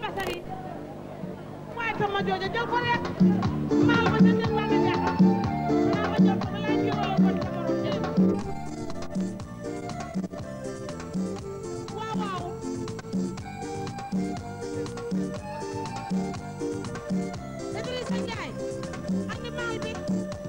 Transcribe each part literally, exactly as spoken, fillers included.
basari waaye sama jooja jël ko rek maal ma sa jël wàllu ñaxam naa ma jël ko ma laaj wala ko ci sama morom jël waaw waaw Idrissa Ndiaye andi maal bi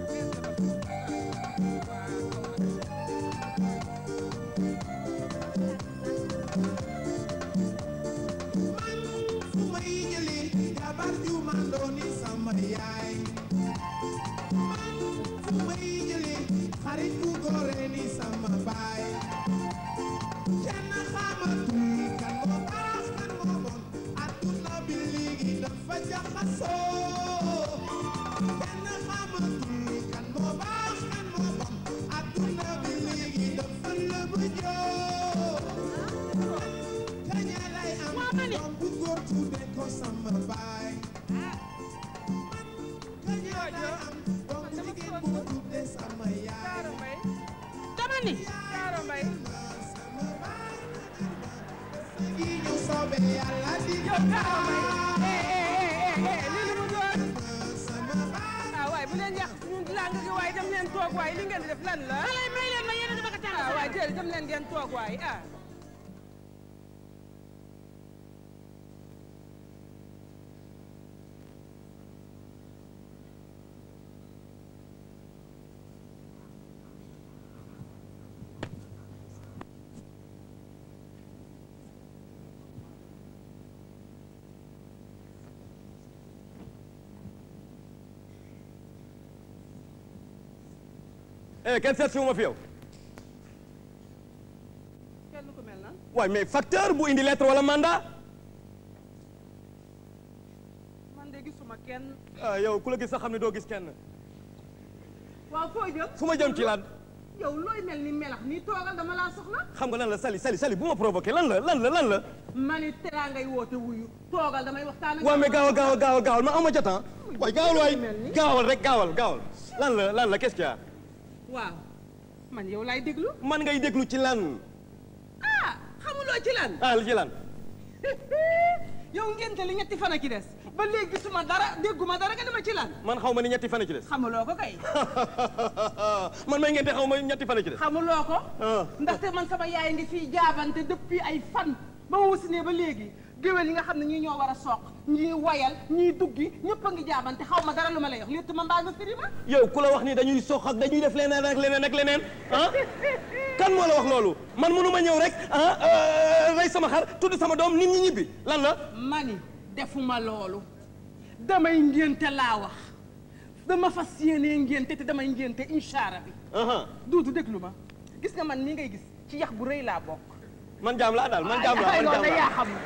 eh kenn seet si wu ma fi yow. kenn ku mel na. waaye mais facteur bu indi lettre wala mandat. man de gisuma kenn. ah yow ku la gis sax xam ne doo gis kenn. waaw foo jëm. fu ma jëm ci lan. yow looy mel ni melax nii toogal dama laa soxla. xam nga lan la Sali Sali Sali bu ma provoqué lan la lan la lan la. ma ni teraa ngay woote wuyu toogal damay waxtaan ak. waaw mais gaawal gaawal gaawal gaawal ma ama jotan waay gaawal waay gaawal rek gaawal gaawal lan la lan la qu'est-ce qu'il y a. waaw man yow laay déglu. man ngay déglu ci lan. ah xamuloo ci lan. ah ci lan. yow ngénte li ñetti fan a ci des ba léegi gisuma dara dégguma dara nga dama ci lan. man xaw ma ni ñetti fan a ci des. xamuloo ko kay. man may ngénte xaw ma ñetti fan a ci des. xamuloo ko. ndaxte man sama yaay ngi fii jaabante depuis ay fan ba ma wasinee ba léegi géwél yi nga xam ne ñii ñoo war a soq ñii wayal ñii duggi ñëpp a ngi jaabante xaw ma dara lu ma lay wax létt ma mbaa nga firi ma. yow ku la wax ni dañuy soq ak dañuy def leneen ak leneen ak leneen ah kan moo la wax loolu man mënu ma ñëw rek ah rey sama xar tudd sama doom nit ñi ñibbi lan la. mani defuma loolu damay ngénte laa wax dama fas yéenee ngénte te damay ngénte inchaara bi. duutu déglu ma gis nga man nii ngay gis ci yax bu rëy laa bokk. man jaam laa daal man jaam laa man jaam laa yaa xam.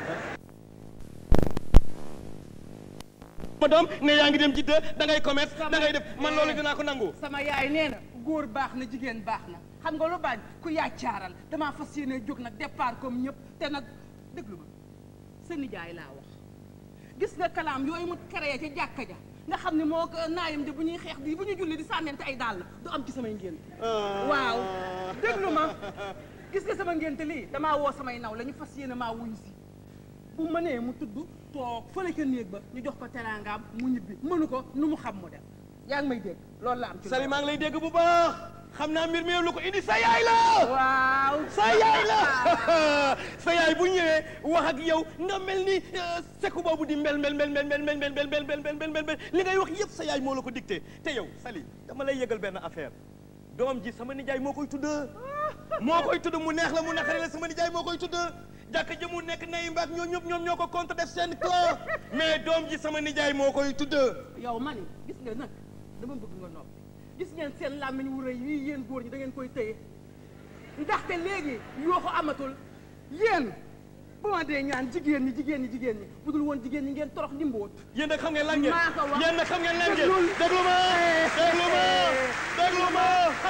ma doom ne yaa ngi dem jidda da ngay commerce da ngay def man loolu dinaa ko nangu. sama yaay nee na góor baax na jigéen baax na xam nga lu bañ ku yaacaaral damaa fas yéene jóg nag départ comme ñëpp te nag déglu ma sa nijaay laa wax gis nga kalaam yooyu mu créé ca jàkka ja nga xam ne moo naayam de bu ñuy xeex di bu ñuy julli di sànnente ay dàll du am ci samay ngénte waaw déglu ma gis nga sama ngénte lii damaa woo samay naw la ñu fas yéene maa wuyu si bu mënee mu tudd toog fële ca néeg ba ñu jox ko teraangaam mu ñibbi mënu ko nu mu xam mu def yaa ngi may dégg loolu la am ci Sali maa ngi lay dégg bu baax xam naa mbir mi yow lu ko indi sa yaay la waaw sa yaay la sa yaay bu ñëwee wax ak yow nga mel ni seku boobu di mbel mbel mbel mbel mbel mbel mbel mbel mbel mbel mbel mbel li ngay wax yëpp sa yaay moo la ko dicté te yow Sali dama lay yëgal benn affaire doom ji sama nijaay moo koy tudd moo koy tudd mu neex la mu naqari la sama nijaay moo koy tudd jàkk ji mu nekk nay mbaak ñoo ñëpp ñoom ñoo ko compte def seen clan mais doom ji sama nijaay moo koy tudd yow ma ni gis nga nag dama bëgg nga noppi gis ngeen seen làmmiñ wu rëy yii yéen góor ñi da ngeen koy téye ndaxte léegi yoo ko amatul yéen bu ma dee ñaan jigéen ñi jigéen ñi jigéen ñi bu dul woon jigéen ñi ngeen torox di mbóot yéen nag xam ngeen lan ngeen maa ko wax yéen nag xam ngeen lan ngeen déglu ma déglu ma déglu ma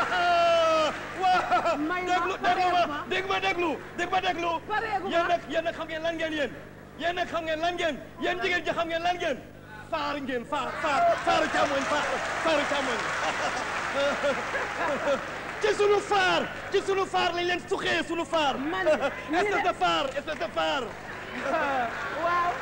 waaw déglu déglu ma dégg ma déglu dégg ma déglu yéen nag yéen nag xam ngeen lan ngeen yéen yéen nag xam ngeen lan ngeen yéen jigéen ji xam ngeen lan ngeen faar ngeen faar faar faaru càmmoñ faar faaru càmmoñ ci sunu faar ci sunu faar lañ leen suxee sunu faar espèce de faar espèce de faar waaw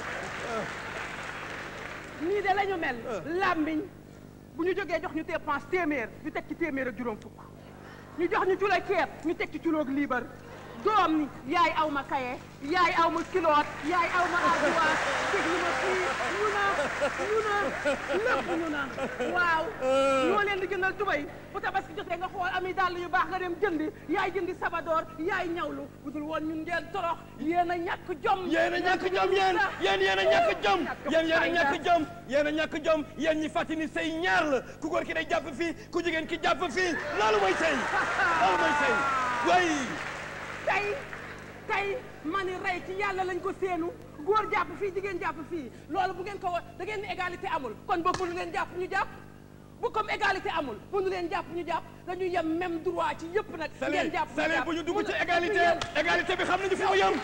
nii de la ñu mel làmmiñ bu ñu jógee jox ñu dépense téeméer ñu teg ci téeméer ak juróom fukk ñu jox ñu culo ceeb ñu teg ci culoog liibar doom ni yaay aw ma kaye yaay aw ma kiloot yaay aw ma ardoise déglu ma fii ñu na ñu na lépp ñu na waaw ñoo leen di gënal tubay bu tabaski jotee nga xool ami dàll yu baax nga dem jëndi yaay jëndi sabadoor yaay ñawlu bu dul woon ñun ngeen torox yéen a ñàkk jom yéen a ñàkk jom yéen yéen yéen a ñàkk jom yéen yéen a ñàkk jom yéen a ñàkk jom yéen ñi fàttali ni sëy ñaar la ku góor ki day jàpp fii ku jigéen ki jàpp fii loolu mooy sëy loolu mooy sëy way tey tey ma ni rey ci yàlla lañ ko séenu góor jàpp fii jigéen jàpp fii loolu bu ngeen ko wax da ngeen ni égalité amul kon boog bu nu leen jàpp ñu jàpp bu comme égalité amul bu nu leen jàpp ñu jàpp dañuy yem même droit ci yëpp nag. ngeen jàpp ñu Sali bu ñu dugg ci égalité égalité bi xam nañu fu mu yem.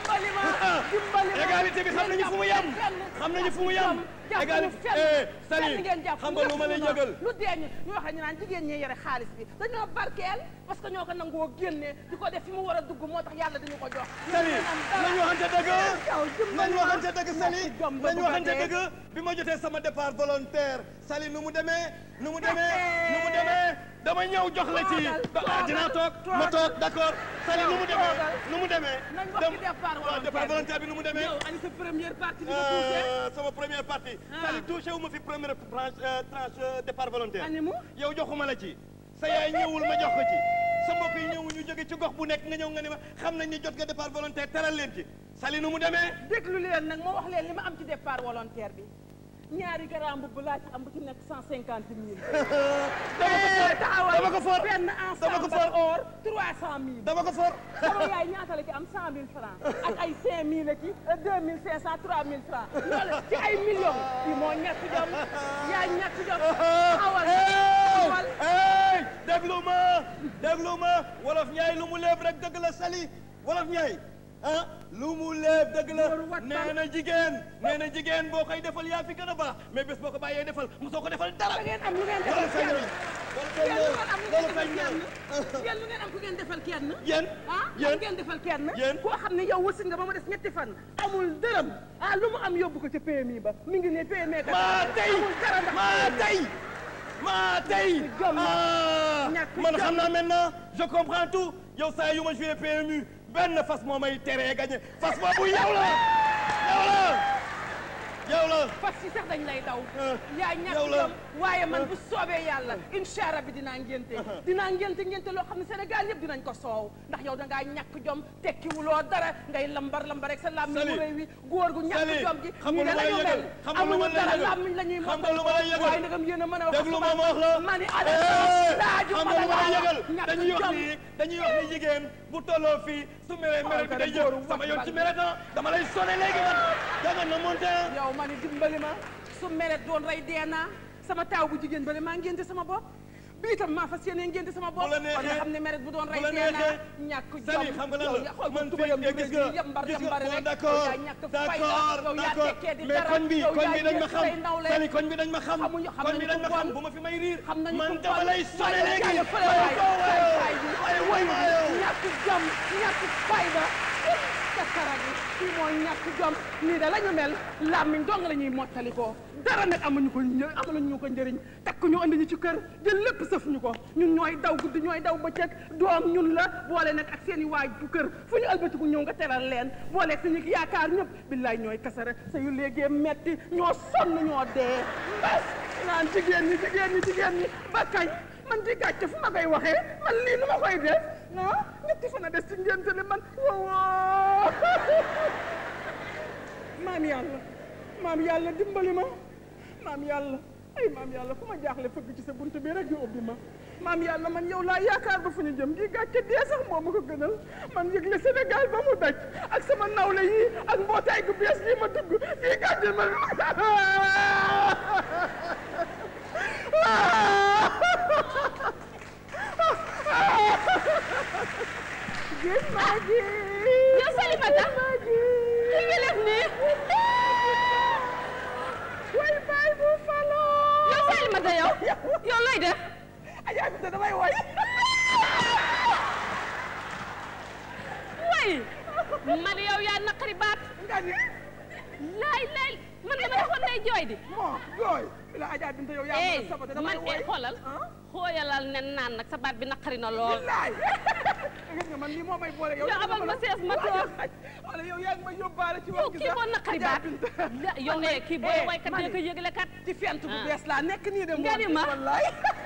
égalité bi xam nañu fu mu yem. xam nañu fu mu yem. égalité Sali xam nga lu ma lay yëgal. lu dee ñu ñu waxee ñu naan jigéen ñi yore xaalis bi dañoo barkeel parce que ñoo ko nangoo génne di ko def fi mu war a dugg moo tax yàlla dañu ko jox. Sali nañu waxante dëgg. nañu waxante dëgg Sali nañu waxante dëgg bi ma jotee sama départ volontaire Sali nu mu demee nu mu demee nu mu demee dama ñëw jox la ci dinaa toog ma toog d'accord Sali nu mu demee nu mu demee nañ wax ci départ volontaire bi nu mu demee yow ani sa première partie bi nga touché sama première partie Sali touché wu ma fi première tranche tranche départ volontaire ani mu yow joxuma la ci sa yaay ñëwul ma jox ko ci sa mbokk yi ñëwu ñu jóge ci gox bu nekk nga ñëw nga ne ma xam nañ ni jot nga départ volontaire teral leen ci Sali nu mu demee déglu leen nag ma wax leen li ma am ci départ volontaire bi ñaari garam bu laa ci am bu ci nekk cent cinquante mille. dama ko for benn ensemble or trois cent mille. dama ko for sama yaay ñaata la ci am cent mille francs ak ay cinq mille ki deux mille cinq cent trois mille francs loolu ci ay millions yi moo ñàkk jom yaa ñàkk jom awal awal hey déglu ma déglu ma wolof ñaay lu mu léeb rek dëgg la Sali wolof ñaay ah lu mu léeb dëgg la nee na jigéen nee na jigéen boo koy defal yaa fi gën a baax mais bés boo ko bàyyee defal mosoo ko defal dara. da ngeen am lu ngeen defal kenn yéen lu ngeen am ku ngeen defal kenn. yéen ah yéen ngeen defal kenn. yéen koo xam ne yow wasin nga ba mu des ñetti fan. amul dërëm ah lu mu am yóbbu ko ca P M I ba mi ngi ne P M I. maa tey maa tey maa tey ah man xam naa maintenant je comprends tout yow saa yu ma joué P M U. benn fas moo may teree gagné fas boobu yow la yow la yow la fas yi sax dañ lay daw yaa ñàkk jom waaye man bu soobee yàlla incha allah bi dinaa ngénte dinaa ngénte ngénte loo xam ne Sénégal yëpp dinañ ko soow ndax yow da ngaa ñàkk jom tekkiwuloo dara ngay lambar lambar rek sa làmmiñ mu réew wi góor gu ñàkk jom gi xam nga lu ma lay yëgal xam nga lu ma lay dara yëgal làmmiñ la ñuy xam nga lu ma lay yëgal waaye ndegam yéen a mën a wax déglu ma ma wax la ma ni ada laaju xam nga lu ma lay yëgal dañuy wax ni dañuy wax ni jigéen bu tolloo fii su mere mere bi day jël sama yoon ci mere na dama lay sonné léegi man danga na monté yow ma ni dimbali ma su meret doon rey dee naa sama taaw bu jigéen bale maa ngénte sama bopp bii tam maa fas yéene ngénte sama bopp kon nga xam ne meret bu doon rey dee naa ñàkk jom Sali xam nga lan la xool man tuba yam fii gis nga yambar gis yambar nga rek d'accord yaa ñàkk d'accord d'accord mais koñ bi koñ bi dañ ma xam Sali koñ bi dañ ma xam koñ bi dañ ma xam bu ma fi may riir man dama lay sonné léegi ay way ñàkk jom ñàkk fayda kasaragi kii mooy ñàkk jom nii da la ñu mel làmmiñ dong la ñuy mottali ko dara nag amuñu ko amaluñu ko njëriñ takk ñu andi ñu ci kër jël lépp sëf ñu ko ñun ñooy daw guddi ñooy daw bëccëg doom ñun la boole nag ak seen i waaj bu kër fu ñu albatiku ñëw nga teral leen boole suñu yaakaar ñëpp billaay ñooy kasara sa yu léegi metti ñoo sonn ñoo dee mbas naan jigéen ñi jigéen ñi jigéen ñi ba kañ man di gàcce fu ma koy waxee man lii nu ma koy def ah ñetti fan a des ci ngénte li man wowoo maam yàlla maam yàlla dimbali ma maam yàlla ay maam yàlla fu ma jaaxle fëgg ci sa bunt bi rek yu ubbi ma maam yàlla man yow laa yaakaar ba fu ñu jëm gi gàcce dee sax moo ma ko gënal man yëgle Sénégal ba mu daj ak sama nawle yi ak mbootaay gu bees yi ma dugg gi gàcce man gis maa ji yow Salimata li nga def nii way baay bu falo yow Salimata yow yow looy def ajaay bi damay woy way man yow yaa naqari baat. nga ni. laay laay man dama defoon day jooy di. bon jooy. la Adja Binta yow yaa mën a saboté damay man woy. eh xoolal. xooyalal nen naan nag sa baat bi naqari na lool. billaay. gis nga man lii moo may boole yow. yow abal ma sees ma toog. wala yow yaa ngi ma yóbbaale ci wax yow kii moo naqari baat. yow ne kii booy waykat dee ko yëgle kat. ci fent bu bees laa nekk nii de. nga ni ma wallaay.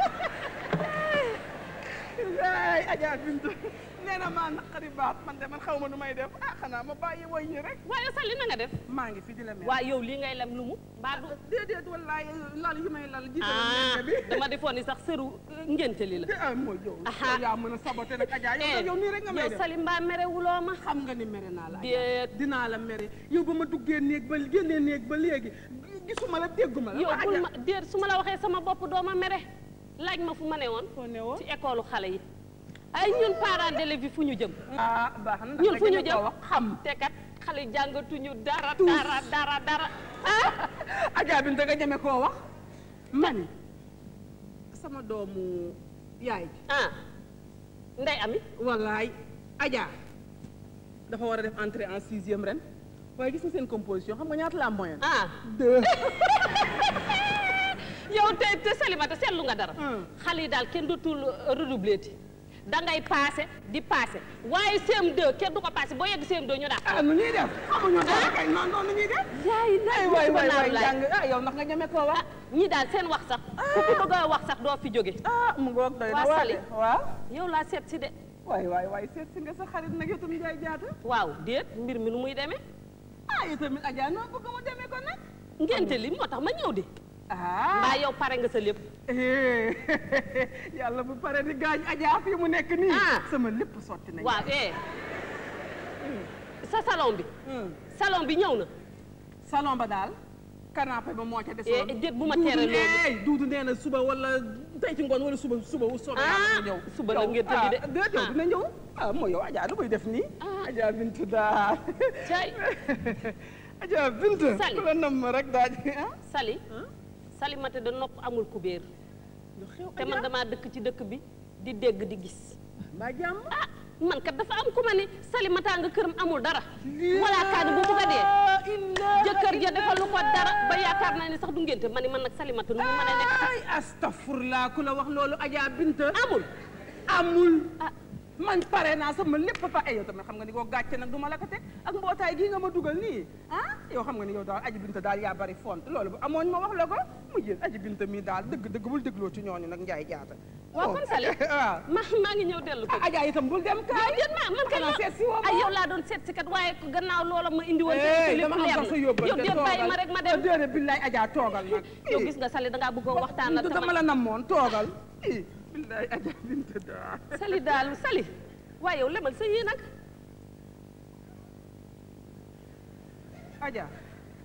wallaay Adja Binta nee na maa naqari baat man de man xaw ma nu may def ah xanaa ma bàyyi woy ñi rek. waaye Sali na nga def. maa ngi fi di la mel. waaye yow lii ngay lem lu mu. mbaa du déedéet wallaay lal yi may lal. jiital ah bi dama defoon ni sax sëru ngénte li la. ah mooy yow. yow yaa mën a saboté nag Adja yow yow nii rek nga may def. yow Sali mbaa mere wuloo ma. xam nga ni mere naa la. déet dinaa la mere yow ba ma duggee néeg ba génnee néeg ba léegi gisuma la dégguma la. yow bul ma déet su ma la waxee sama bopp doo ma mere laaj ma fu ma ne woon. foo ne woon ci école xale yi. ay ñun parents d'élèves yi fu ñu jëm. ah baax na ñun fu ñu jëm xam te kat xale yi jàngatuñu dara dara dara dara. ah Adja Binta nga ñeme koo wax. man sama doomu yaay ji. ah Ndey Ami. wallaay Adja dafa war a def entrée en sixième ren waaye gis nga seen composition xam nga ñaata la moyenne. ah deux. yow te te Salimata seetlu nga dara. xale yi daal kenn dootul redoubler ti da ngay passé di passé waaye C M deux kenn du ko passé boo yegg C M deux ñu daal. ah nu ñuy def xamuñu dara kay noonu noonu ñuy def. yaay naay waay waay waay jàng ah yow ndax nga ñeme koo wax. ñi daal seen wax sax. ku ko bëgg a wax sax doo fi jóge. ah mu ngoog doy na waa Sali waaw. yow laa seet si de. waay waay waay seet si nga sa xarit nag yow tamit Ndiaye Diatta. waaw déet mbir mi nu muy demee. ah yow tamit Adja noo bëgg mu demee ko nag. ngénte li moo tax ma ñëw de. ah mbaa yow pare nga sa lépp. yàlla bu pare di gaañ Adja fii mu nekk nii. ah sama lépp sotti nañu. waaw eh. sa salon bi. salon bi ñëw na. salon ba daal. canapé ba moo ca desoon. eh déet bu ma tere loolu. duudu nee na suba wala tey ci ngoon wala suba suba wu soobee yàlla ñëw. suba la ngeen tëdd de. ah déet yow dina ñëw. ah mooy yow Adja lu muy def nii. ah Adja Bintu daal. cay. Adja Bintu. Sali ku la nam rek daal. Sali. Salimata da nopp amul kubéer. te man damaa dëkk ci dëkk bi di dégg di gis. mbaa jàmm. ah man kat dafa am ku ma ne Salimata nga këram amul dara. wala kaani bu bugg a dee. jëkkër ja defalu ko dara ba yaakaar naa ne sax du ngénte ma ne man nag Salimata nu mu mën a nekk. ay astafurlaa ku la wax loolu Adja Binta. amul. amul. ah man pare naa sama lépp pa yow tamit xam nga ni koo gàcce nag du ma la ko teg ak mbootaay gii nga ma dugal nii ah yow xam nga ni yow daal Adja Binta daal yaa bari font loolu bu amoon ma wax la ko mu jël Adja Binta mii daal dëgg dëgg bul dégloo ci ñooñu nag Ndiaye Diatta. waaw kon Sali. waaw ma maa ngi ñëw dellu ko. Adja itam bul dem kaay. déet ma man kay xanaa seet si woo ma. ay yow laa doon seet si kat waaye gannaaw loola ma indi woon. eh lépp dama am leer sax sa yóbbal yow déet bàyyi ma rek ma dem. déedéet billaay Adja toogal nag. yow gis nga Sali dangaa bëgg a waxtaan ak dama la namoon toogal. billaay Adja Binta daal. Sali daal Sali waaye yow lemal sa yii nag. Adja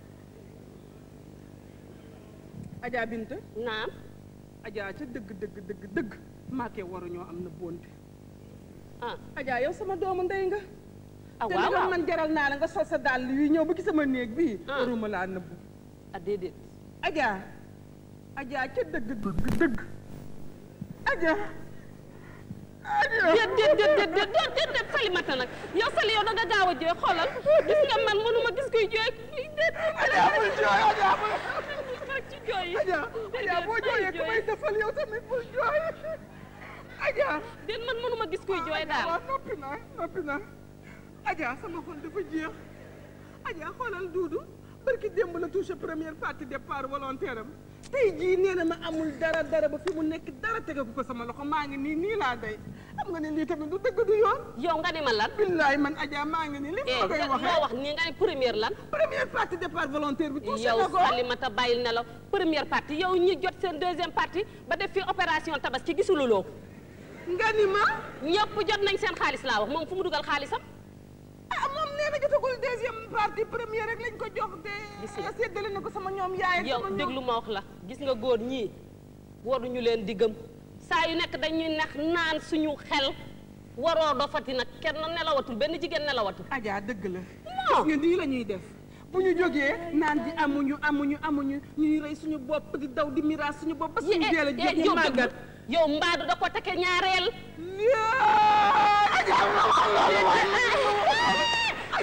Adja Binta. naam. Adja ca dëgg dëgg dëgg dëgg maakee waruñoo am na bonte. ah Adja yow sama doomu ndey nga. ah te waaw li waaw man jaral naa la nga sol sa dàll yi ñëw ba ci sama néeg bii. ah waruma laa nëbbu. ah déedéet. Adja Adja ca dëgg dëgg dëgg. Adja. Adja déet déet déet déet déet déet déet Salimata nag yow Sali yow da nga gaaw a jooy xoolal gis nga man mënuma gis kuy jooy. déet Adja bul jooy Adja bul. rek ci jooy yi. Adja Adja boo jooyee ku may defal yow tamit bul jooy. Adja. déet man mënuma gis kuy jooy daal. waaw noppi naa noppi naa. Adja sama xol dafa jeex. Adja xoolal Duudu barki démb la touché première partie départ volontaire am tey jii nee na ma amul dara dara ba fi mu nekk dara tegagu ko sama loxo maa ngi nii nii laa day xam nga ne lii tamit du dëgg du yoon. yow nga ne ma lan. billaay man Adja maa ngi nii li ma koy waxee moo wax nii nga ne première lan. première partie départ volontaire bi. touché na yow ko Salimata bàyyil ne la première partie yow ñi jot seen deuxième partie ba def fi opération tabaski gisululoo ko. nga ni ma. ñëpp jot nañ seen xaalis laa wax moom fu mu dugal xaalisam. ah moom nee na jotagul deuxième partie première rek lañ ko jox de. gis nga séddale na ko sama ñoom yaay ak yow sama ñoom. déglu ma wax la gis nga góor ñii waruñu leen di gëm saa yu nekk dañuy neex naan suñu xel waroo dofati nag kenn nelawatul benn jigéen nelawatul. Adja dëgg la. non gis nga nii la ñuy def bu ñu jógee naan di amuñu amuñu amuñu ñuy rey suñu bopp di daw di miraas suñu bopp ba suñu deel a jeex ñu màggat. yow mbaadu da ko take ñaareel. Adja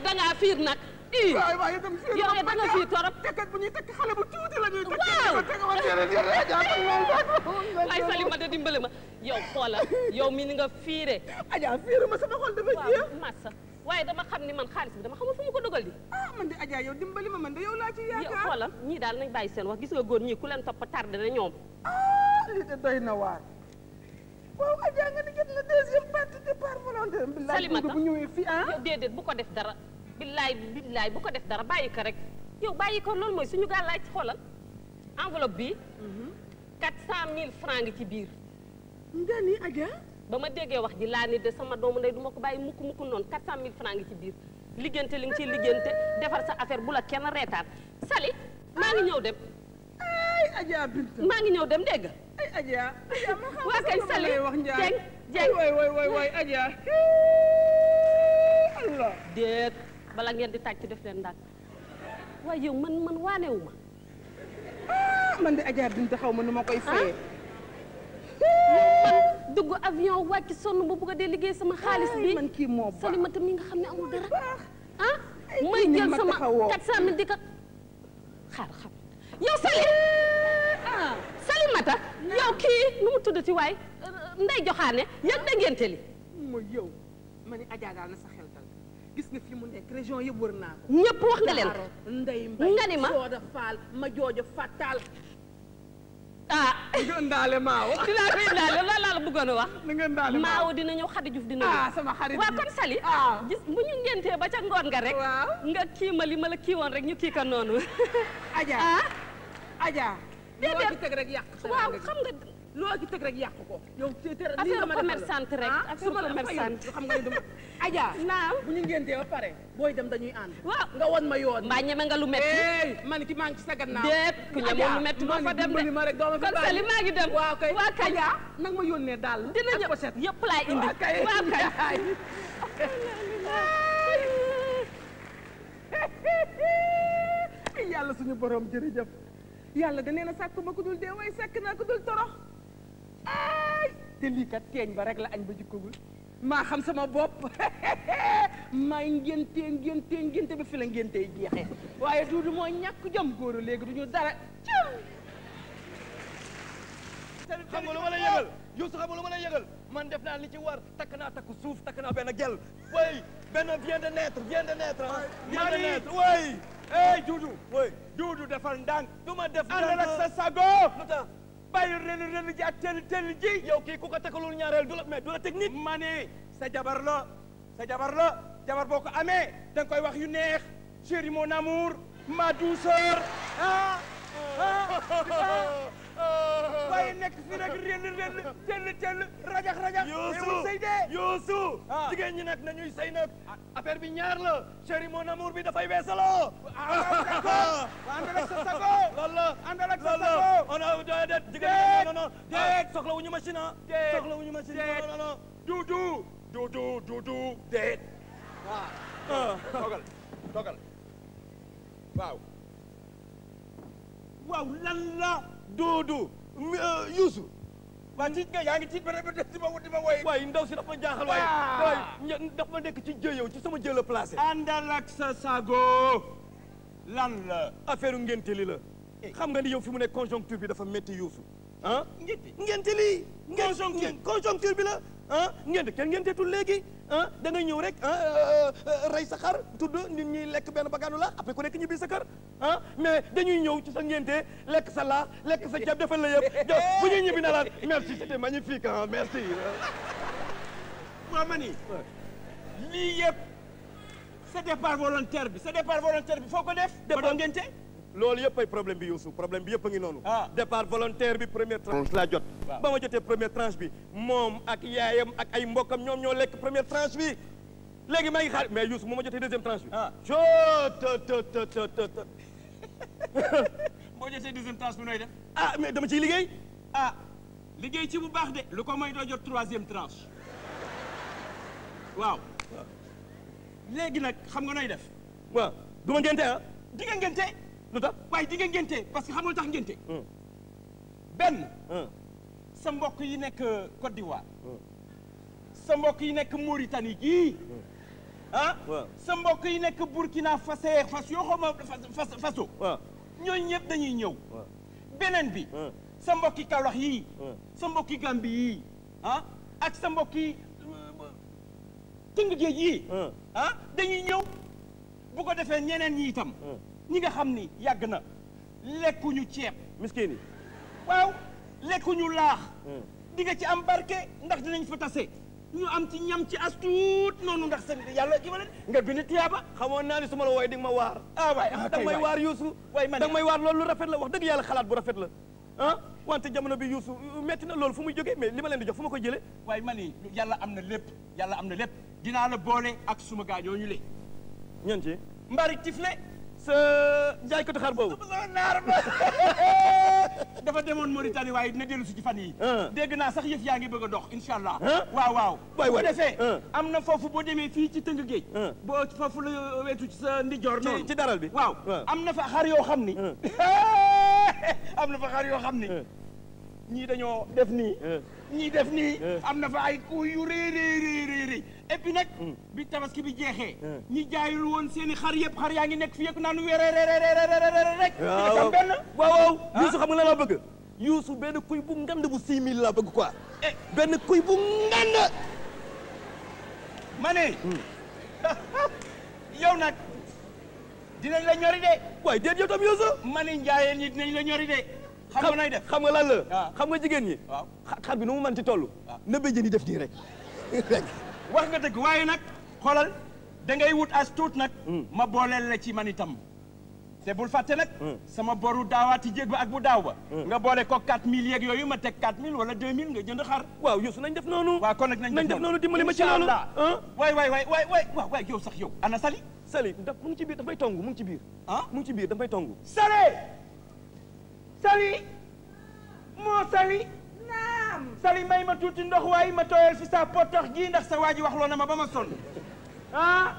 da ngaa fiir nag i waay waay itam fiir yow da nga fiir torop te kat bu ñuy takk xale bu tuuti la ñuy takk waaw teg ma déedéet yéen Adja waay Salimata dimbali ma yow xoola yow mi ni nga fiire Adja fiiru ma sama xol dafa jeex waaw massa waaye dama xam ni man xaalis bi dama xamul fu mu ko dogal di ah man de Adja yow dimbali ma man de yow laa ci yow yaakaar xoola ñii daal nañ bàyyi seen wax gis nga góor ñii ku leen topp tardé na ñoom ah lii de doy na waar waaw Adja nga ni jot na deuxième partie départ volontaire billaay Salimata bu ñëwee fii ah yow déedéet bu ko def dara billaay billaay bu ko def dara bàyyi ko rek yow bàyyi ko loolu mooy suñu gàllaay ci xoolal enveloppe bi quatre cent mille francs ngi ci biir nga ni Adja ba ma déggee wax ji laa ni de sama doomu ndey du ma ko bàyyi mukk mukk noonu quatre cent mille francs ngi ci biir liggéente li nga ciy liggéente defar sa affaire bu la kenn reetaan Sali maa ngi ñëw dem ay Adja Binta maa ngi ñëw dem dégg nga ay Adja Adja ma xam waa kañ Sali wax njaay jeng jeng waay waay waay waay Adja Allah déet bala ngeen di tàcc def leen ndànk waaye yow man man waanewu ma ah man de Adja Binta xaw ma nu ma koy fayee man dugg avion wàcc sonn ba bugg a dee liggéey sama xaalis bi man kii moo baax Salimata mi nga xam ne amul dara baax ah Ay, may kii ni jël ma sama taxawoo. quatre cent mille di ko xaar xam yow Sali ah Salimata yow kii nu mu tudd ci waay nday joxaane yëg da ngénte li mooy yow ma ni Adja daal na sa xel dal gis nga fi mu nekk région yëpp wër naa ko ñëpp wax nga leen Ndey Mbay nga ni ma Sooda Faal ma joojo Fatal ah nga ndaale maawo dinaa ko indaale loolu laa la bëggoon a wax na nga ndaale maawo dina ñëw Xadi Juuf dina ñëw ah sama xarit waaw bi. kon Sali ah gis bu ñu ngéntee ba ca ngoon nga rek waaw nga kii ma li ma la kii woon rek ñu kii ko noonu Adja ah Adja Déedéet. loo ci teg rek yàq sa waaw rek. xam nga loo ci teg rek yàq ko yow te te lii affaire nga ma defal la. commerçante rek ah affaire su ma la commerçante fayul, xam nga ni dama Adja naam bu ñu ngéntee ba pare booy dem dañuy ànd waaw nga won ma yoon mbaa ñeme nga lu metti hey man ki maa ngi ci sa gannaaw déet ku ñemoon lu metti doo fa dem de ma rek doo ma fi kon bàyyi. Sali maa ngi dem waaw kay waa kañ Adja nag ma yónnee daal dina ak ñëw pochette. yëpp laay indi waaw kay waa kañ yàlla suñu borom jërëjëf yàlla da nee na sàkk ma ku dul dee waaye sàkk naa ku dul torox ay te lii kat teeñ ba rek la añ ba jikkagul maa xam sama bopp maay ngénte ngénte ngénte ba fi la ngénte yi jeexee waaye duudu moo ñàkk jom góoru léegi du ñu dara jëm xam nga lu ma la yëgal yow su xam nga lu ma la yëgal man def naa li ci war takk naa takk suuf takk naa benn gel way benn vient de naître vient de naître ah vient de naître way hey Doudou way Doudou defal ndànk du ma def àndal ak sa sago lu tax bàyyi ren ren ji ak tel tel ji yow kii ku ko takkalul ñaareel du la mais du la technique ma ne sa jabar la sa jabar la jabar boo ko amee da nga koy wax yu neex chéri mon amour ma douceur ah waaye nekk fi rek ren ren tel tel rajax rajax Youssou sëy de Youssou Ah. jigéen ñi nag nañuy sëy nag affaire bi ñaar la chéri mon amour bi dafay weesaloo àndal ak sa sago loolu la àndal ak sa loolu la sago on a déedéet jigéen Déet. ñi non non Déet. soxla wu ñu machine ah Déet. soxla wu ñu machine Déet. non non non Doudou Doudou Doudou déet ah. toogal toogal waaw waaw lan la Doudou Youssou waa tiit nga yaa ngi tiit ba rek ba def di ma di ma woy waaye ndaw si dafa ma jaaxal waaye Ah. waaye ña- dafa ma nekk ci jë yow ci sama jë la placé àndal ak sa sago lan la affaire ngénte li la xam nga ni yow fi mu ne conjoncture bi dafa métti Youssou ah ngénte ngénte lii conjoncture conjoncture bi la ah ngénte kenn ngénteetul léegi ah da nga ñëw rek ah rey sa xar tudd nit ñi lekk benn bagaanu la après ku nekk ñibbi sa kër ah mais dañuy ñëw ci sa ngénte lekk sa laa lekk sa ceeb defal la yëpp bu ñuy ñibbi na la merci c'était magnifique ah merci waaw ma ni lii yëpp sa départ volontaire bi sa départ volontaire bi foo ko def ba doo ngénte loolu yëpp ay problème bi Youssou problème bi yëpp a ngi noonu Ah. départ volontaire bi première tranche laa jot Waaw. ba ma jotee première tranche bi moom ak yaayam ak ay mbokkam ñoom ñoo lekk première tranche bi léegi maa ngi xaar mais Youssou moo ma jotee deuxième tranche bi Ah. jo te te te te te te boo jotee deuxième tranche bi nooy def ah mais dama ciy liggéey ah liggéey ci bu baax de lu ko may doo jot troisième tranche waaw léegi nag xam nga nooy def waaw du ma ngénte ah di nga ngénte lu tax waaye di nga ngénte parce que xamul tax ngénte Hmm. benn ah sa mbokk yi nekk Côte d'Ivoire sa mbokk yi nekk Mauritanie gii ah waaw. sa mbokk yi nekk Burkina Faso fas yoo xaw ma fas faso waaw. ñooñu ñëpp dañuy ñëw waaw. beneen bi ah. sa mbokki Kaolack yii ah. sa mbokki Gambie yii ah ak sa mbokki tëng géej yii ah. ah dañuy ñëw bu ko defee ñeneen ñi itam ah. ñi nga xam ni yàgg na lekkuñu ceeb miskin yi. waaw lekkuñu laax ah. di nga ci am barke ndax dinañ fa tase ñu am ci ñam ci astuut noonu ndax seen yàlla gi ma leen nga bind tuyaaba xamoon naa ni su ma la wooyee di nga ma waar. ah waay ah da nga may waar Youssou. waay man da nga may waar loolu lu rafet la wax dëgg yàlla xalaat bu rafet la ah wante jamono bi Youssou metti na loolu fu muy jógee mais li ma leen di jox fu ma koy jëlee. waaye ma ni yàlla am na lépp yàlla am na lépp dinaa la boole ak suma gaañoo ñu le ñan ci mbari tifle sa jaaykatu xar boobu. sama naar ba dafa demoon Mauritanie waaye dina dellu si ci fan yi ah. dégg naa sax yëf yaa ngi bëgg a dox incha allah ah. waaw waaw waay bu waay. defee ah. am na foofu boo demee fii ci tëng géej ah. boo foofu la wetu ci sa ndijoor ci noonu ci daral bi. waaw waaw. am na fa xar yoo xam ni ah. am na fa xar yoo xam ni ah. ñii dañoo def nii ah. ñii def nii Eh. am na fa ay kuy yu rëy rëy rëy rëy et puis nag bi tabaski bi jeexee Eh. ñi jaayul woon seen i xar yëpp xar yaa ngi nekk fii ak naan wéré rek waaw benn waaw waaw Youssou xam nga la laa bëgg Youssou benn kuy bu ngand bu six mille laa bëgg quoi Eh. benn kuy bu ngand ma ne yow nag dinañ la ñori de waaye déet yow tam Youssou ma ne njaayeen ñi dinañ la ñori de xam nga nay def xam nga lan la waaw. xam nga jigéen ñi waaw xa- xar bi nu mu mën ci toll waaw. na béjjën yi def nii rek rek wax nga dëgg waaye nag xoolal da ngay wut as tuut nag Hmm. ma booleel la ci man itam te bul fàtte nag Hmm. sama boru daawaati jéeg ba ak bu daaw ba Hmm. nga boole ko quatre mille yeeg yooyu ma teg quatre mille wala deux mille nga jënd xar waaw Youssou nañ def noonu waaw kon nag nañ nañ def noonu dimbali ma ci Incha loolu Allah. ah waay waay waay waay waay waaw waay yow sax yow ana Sali Sali daf mu ngi ci biir dafay tongu mu ngi ci biir ah mu ngi ci biir dafay tongu Sali Sali moo Sali naam Sali may ma tuuti ndox waaye ma tooyal fi sa potox gi ndax sa waa ji waxloo na ma ba ma sonn ah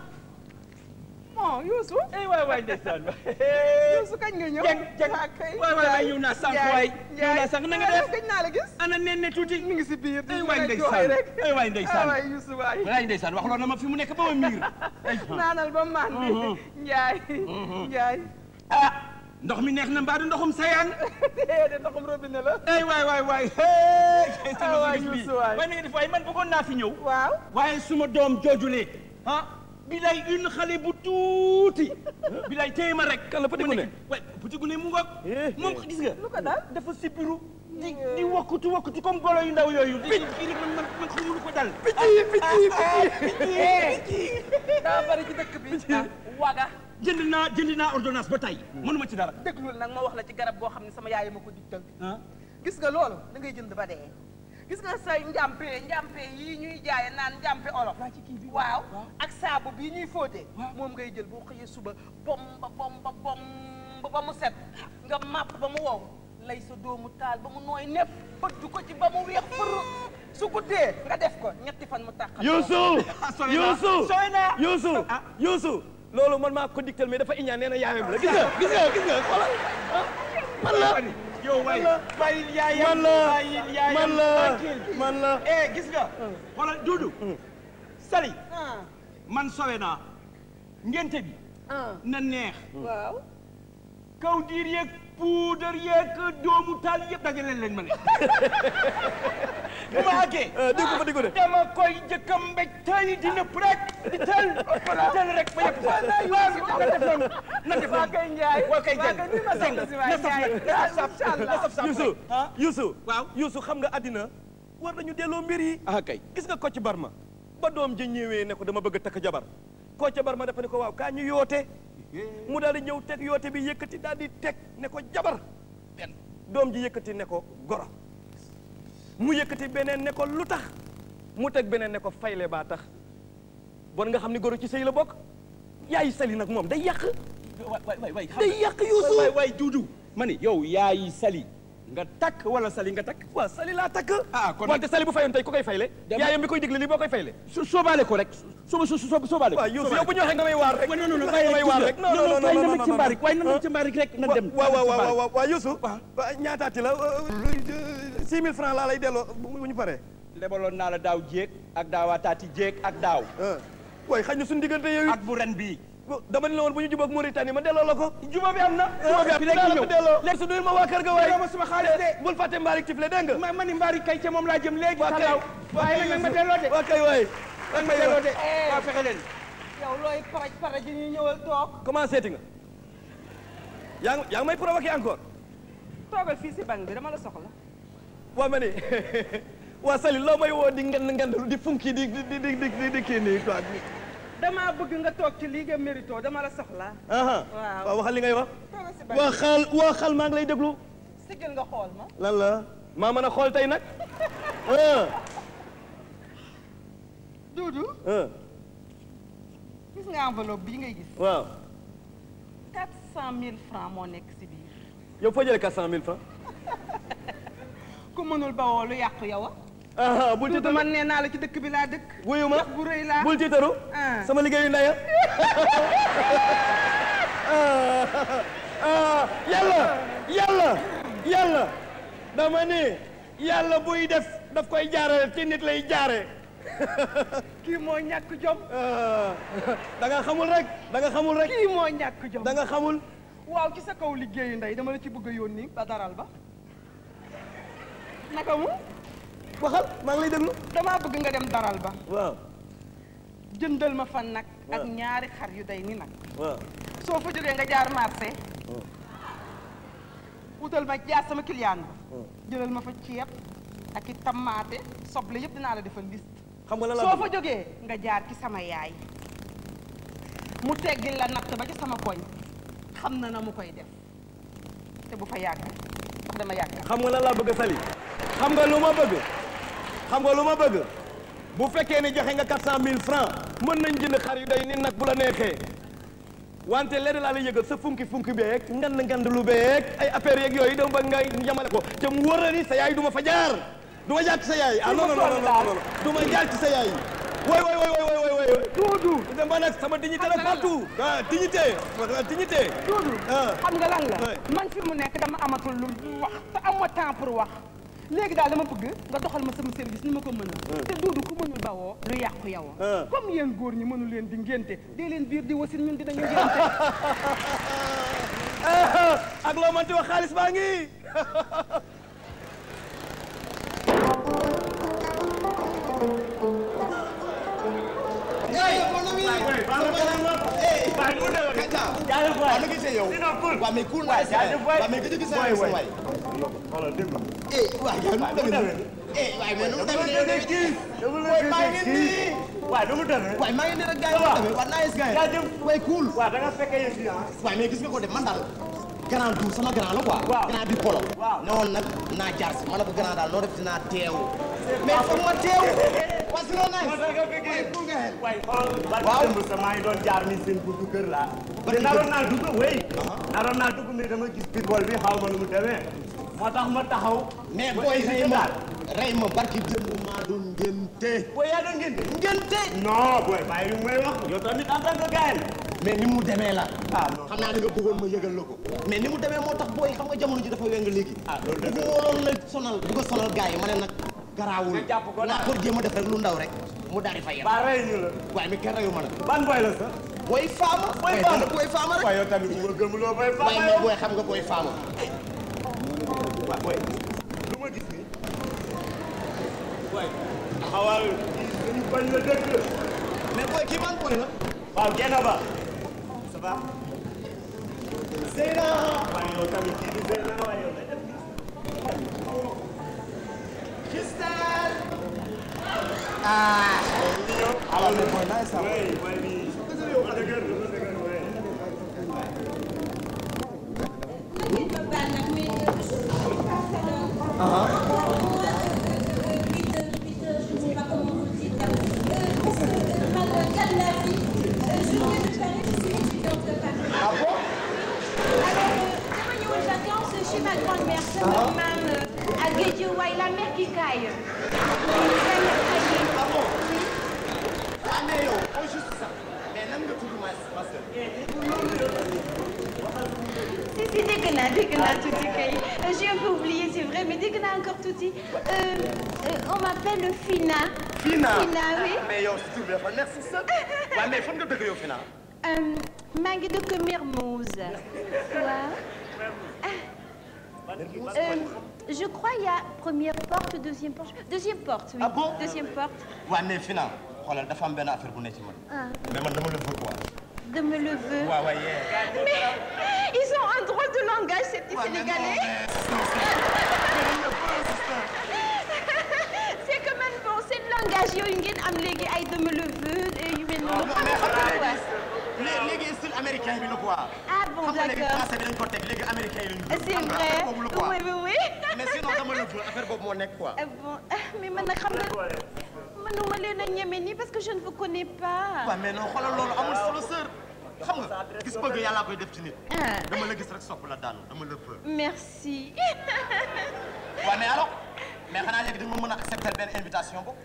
bon Youssou ay waay waay ndeysaan Youssou kañ nga ñëw jeng jeng waa kay waay waay waay ñëw naa sànq waay ñëw naa sànq na nga def kañ naa la gis ana nen ne tuuti mi ngi si biir ay waay ndeysaan ay waay ndeysaan waay Youssou waay waay ndeysaan waxloo na ma fi mu nekk ba ma miir naanal ba mandi Njaay Njaay ah ndox mi neex na mbaa du ndoxum sayaan de ndoxum robinet la ay waay waay waay Ah, waay, Youssou, waay. waay na nga def waay man bëggoon naa fi ñëw waaw waaye suma doom joojulee ah bilay une xale bu tuuti bilay téye ma rek Kan la Petit mu Gouné? nekk- waay Petit Gouné mu ngoog Eh, moom gis nga lu ko daal dafa sibiru di di wakkutu wakkutu comme golo yu ndaw yooyu di kii rek man man man xamul lu ko dal picc yi picc yi picc yi daa bari ci dëkk bi ah waga jënd naa jënd naa ordonnance ba tey mënuma ci dara déglul nag ma wax la ci garab goo xam ne sama yaay ma ko digtal ah gis nga loolu da ngay jënd ba dee gis nga say njàmpe njàmpe yii ñuy jaaye naan njàmpe olof waaw ak saabu bii ñuy fóote moom ngay jël boo xëyee suba bom ba bom ba bom ba mu set nga màpp ba mu wow lay sa doomu taal ba mu nooy nepp bëgg ko ci ba mu weex fër su guddee nga def ko ñetti fan mu tàqal Youssou sori naa Youssou sori naa Youssou ah. Youssou loolu man maa ko dictal mais dafa iñaan nee na yaayam la gis nga gis nga gis nga xoolal man la yow waay bàyyil yaayam man la bàyyil yaayam man la tranquille. man la eh gis nga xoolal Dudu Sali ah man sowe naa ngente bi ah na neex waaw kaw diir yeeg puudar yeeg doomu taal yëpp dajale leen ma ne bu ma àggee dégg ko fa dégg ko de dama koy jëkka mbéj tey di nëpp rek di tël di tël rek ba yëpp waaw na def noonu na def waa noonu kay Njaay waa kay jël waa kay ni ma sant si waay na saf Njaay nag na saf saf na saf saf Youssou ah Youssou waaw Youssou xam nga àddina war nañu delloo mbir yi ah kay gis nga Kocc Barma ba doom ji ñëwee ne ko dama bëgg a takk jabar Kocc Barma dafa ne ko waaw kaa ñu yoote mu daal di ñëw teg yoote bi yëkkati daal di teg ne ko jabar benn doom ji yëkkati ne ko goro mu yëkkati beneen ne ko lu tax mu teg beneen ne ko fayle baa tax bon nga xam ni goro ci sëy la bokk yaayi Sali nag moom day yàq waay waay waay day yàq waay Youssou waay Dudu ma ni yow yaayi Sali nga takk wala Sali nga takk waaw Sali laa takk ah kon wante Sali bu fayoon tey ku koy fayle Dama- yaayam bi koy digle lii boo koy fayle su soobaale ko rek soo soo soo soobaale ko waaw Youssou yow bu ñu waxee nga may waar rek non non non nga may waar rek non non non non non ci mbaarik waaye nan ci mbaarik rek na dem waaw waaw waaw waaw waaw Youssou waaw. waaw ñaataati la six mille francs laa lay delloo bu ñu paree lebaloon naa la daaw jéeg ak daawaataati jéeg ak daaw waaye xañ na suñu diggante yow at bu ren bii dama ne la woon bu ñu jubóog Mauritanie ma delloo la ko juba bi am na juba bi am na la ko delloo léegi su dul ma waa kër ga waaye ma suma xaalis de bul fàtte mbaarik tifle dégg nga ma ma ni mbaari kay ca moom laa jëm léegi waa kay talaw waaye nag ma delloo de waa kay waay nag ma delloo de waa fexe leen yow looy paraj paraj yi ñu ñëwal toog comment seeti nga yaa ngi yaa ngi may provoqué encore toogal fii si banque bi dama la soxla waa ma ni waa Sali loo may woo di ngand ngandalu di funki di di di di di di kii nii quoi damaa bëgg nga toog ci lii nga mérito dama la soxla aha waaw waaw waxal li ngay wax toogal si banque waxal waxal maa ngi lay déglu siggal nga xool ma lan la maa mën a xool tey nag ah Doudou ah gis nga enveloppe bii ngay gis waaw quatre cent mille francs moo nekk si biir yow foo jëlee quatre cent mille francs ku mënul bawoo lu yàqu yow a ah bul Doudou tiitaru man nee naa la ci dëkk bi laa dëkk wuyu ma wax bu rëy laa bul tiitaru ah. sama liggéeyu ndaya yàlla yàlla yàlla dama ni yàlla buy def daf koy jaarale ci nit lay jaare kii moo ñàkk jom da nga xamul rek da nga xamul rek kii moo ñàkk jom da nga xamul waaw ci sa kaw liggéeyu ndey dama la ci bëgg a yónni ba daral ba naka mu waxal maa ngi lay déglu damaa bëgg nga dem daral ba waaw jëndal ma fan nag ak waaw. ñaari xar yu day ni nag waaw soo fa jógee nga jaar marché wutal ma jaar sama client ba jëlal ma fa ceeb ak i tamaate soble yëpp dinaa la defal liste xam nga la soo la fa jógee nga jaar ci sama yaay mu teggil la natt ba ci sama koñ xam na na mu koy def te bu fa yàgg ndax dama yàgg xam nga lan laa bëgg Sali xam nga lu ma bëgg xam nga lu ma bëgg bu fekkee ni joxe nga quatre cent mille francs mën nañ jënd xar yu day ni nag bu la neexee wante lenn laa lay yëgal sa funki funki beeg ngand ngand lu beeg ay affaire yeeg yooyu dama bëgg ngay yamale ko te mu wóor na ni sa yaay du ma fa jaar du ma jaar ci sa yaay ah non non non non du ma jaar ci sa yaay woy woy woy woy woy woy Doudou dama nag sama dignité la partout ah dignité dignité Doudou ah xam nga lan la Ouais. man fi mu nekk dama amatul lu wax te am ma temps pour wax léegi daal dama bëgg nga doxal ma sama service ni ma ko mën a te Doudou ku mënul bawoo lu yàqu yow Ah. comme yéen góor ñi mënu leen di ngénte dee leen biir di wasin ñun dinañu ngénte ak loo mënti wax xaalis baa ngi waaw na gisee yow waaw mais cool naa sa waaw mais gëj a gis sa waay eh waay yow nu mu demee eh waay mais nu mu demee waay maa ngi nii waaw du mu demee waay maa ngi nii rek gars yi nu mu demee waay nice gars jaajëf waay cool waaw da nga fekkee yëf yi ah waay mais gis nga ko de man daal grand tour sama grand la quoi Waaw. grand bi polo Waaw. ne woon nag naa jaar si ma ne ko grand daal noo def dinaa teew mais foog ma teew waa si loo nice moo tax nga fekkee waay cool nga xel waaye xool Waaw. barki démb sa maa ngi doon jaar ni seen buntu kër laa te naroon naa dugg wéy naroon naa dugg mais dama gis pitbull bi xaw ma nu mu demee moo tax ma taxaw mais ba booy hésité rey ma daal. rey ma barki démb maa doon ngénte booy yaa doon ngénte ngénte non booy bàyyi li may wax yow tamit en tant que gars mais ni mu demee la ah non xam naa ne nga bëggoon ma yëgal la ko mais ni mu demee moo tax booy xam nga jamono ji dafa weng léegi ah loolu bu dëgg ko waroon la sonal bu ko sonal gars yi ma ne nag garaawul Nga jàpp ko naa ko jéem a def rek lu ndaw rek mu daal di fa yem ba rey ñu la waaye mi kenn reyu ma nag ban boy la sax booy faama Boy waaye Fama. dana booy faama rek waaye yow tamit bu ma gëmuloo boy waaye Fama mais yow booy xam nga booy faama waaw boy lu ma gis nii waaye xawal dañu bañ la dëkk mais booy kii ban booy la waaw genn ba ça va Zeyna waaye yow tamit kii di Zeyna waaye yow day def nii Cristal ah yow alors mais booy nice ah oui mooy nii dafa dëgër dafa dëgër oui ah bon chez ma grand-mère, sama maam à Guédiawaye, la mère qui caille. ah mais yow au juste ça mais nan nga tudd ma ma sœur Si, si, dégg naa dégg naa tuuti kay. J'ai un peu oublié, c'est vrai, mais dégg naa encore tuuti. Euh, euh, on m'appelle Fina. Fina. Fina, oui. mais yow si tur bi dafa neex si sa. waaw mais fan nga dëkk yow Fina. maa ngi dëkk Mermoz. waaw. Euh, je crois il y a première porte, deuxième porte. Deuxième porte, oui. Ah bon? Deuxième porte. waaw mais Fina xoolal dafa am benn affaire bu ne ci man. Ah. mais man dama la veux quoi. Dama le veux. waaw waaw yee. Mais ils ont un drôle de langage, ces petits Sénégalais. C'est que man bon seen langage yooyu ngeen am léegi ay dama le veux yu mel noonu. léegi style américain bi la quoi. Ah bon, xam nga léegi d'accord. français bi dañ ko teg léegi américain yi lañu. C'est vrai. Oui, oui, oui. mais sinon dama la veux affaire boobu moo nekk quoi. Ah bon, mais man nag xam nga mënuma leen a ñeme nii parce que je ne vous connais pas. waaw mais non xoolal loolu amul solo sœur. xam nga gis bëgg yàllaa koy def ci nit. Ah. dama la gis rek sopp la daanu dama la veux. Merci. waaw mais alors mais xanaa léegi dañu ma mën a accepter benn invitation boobu.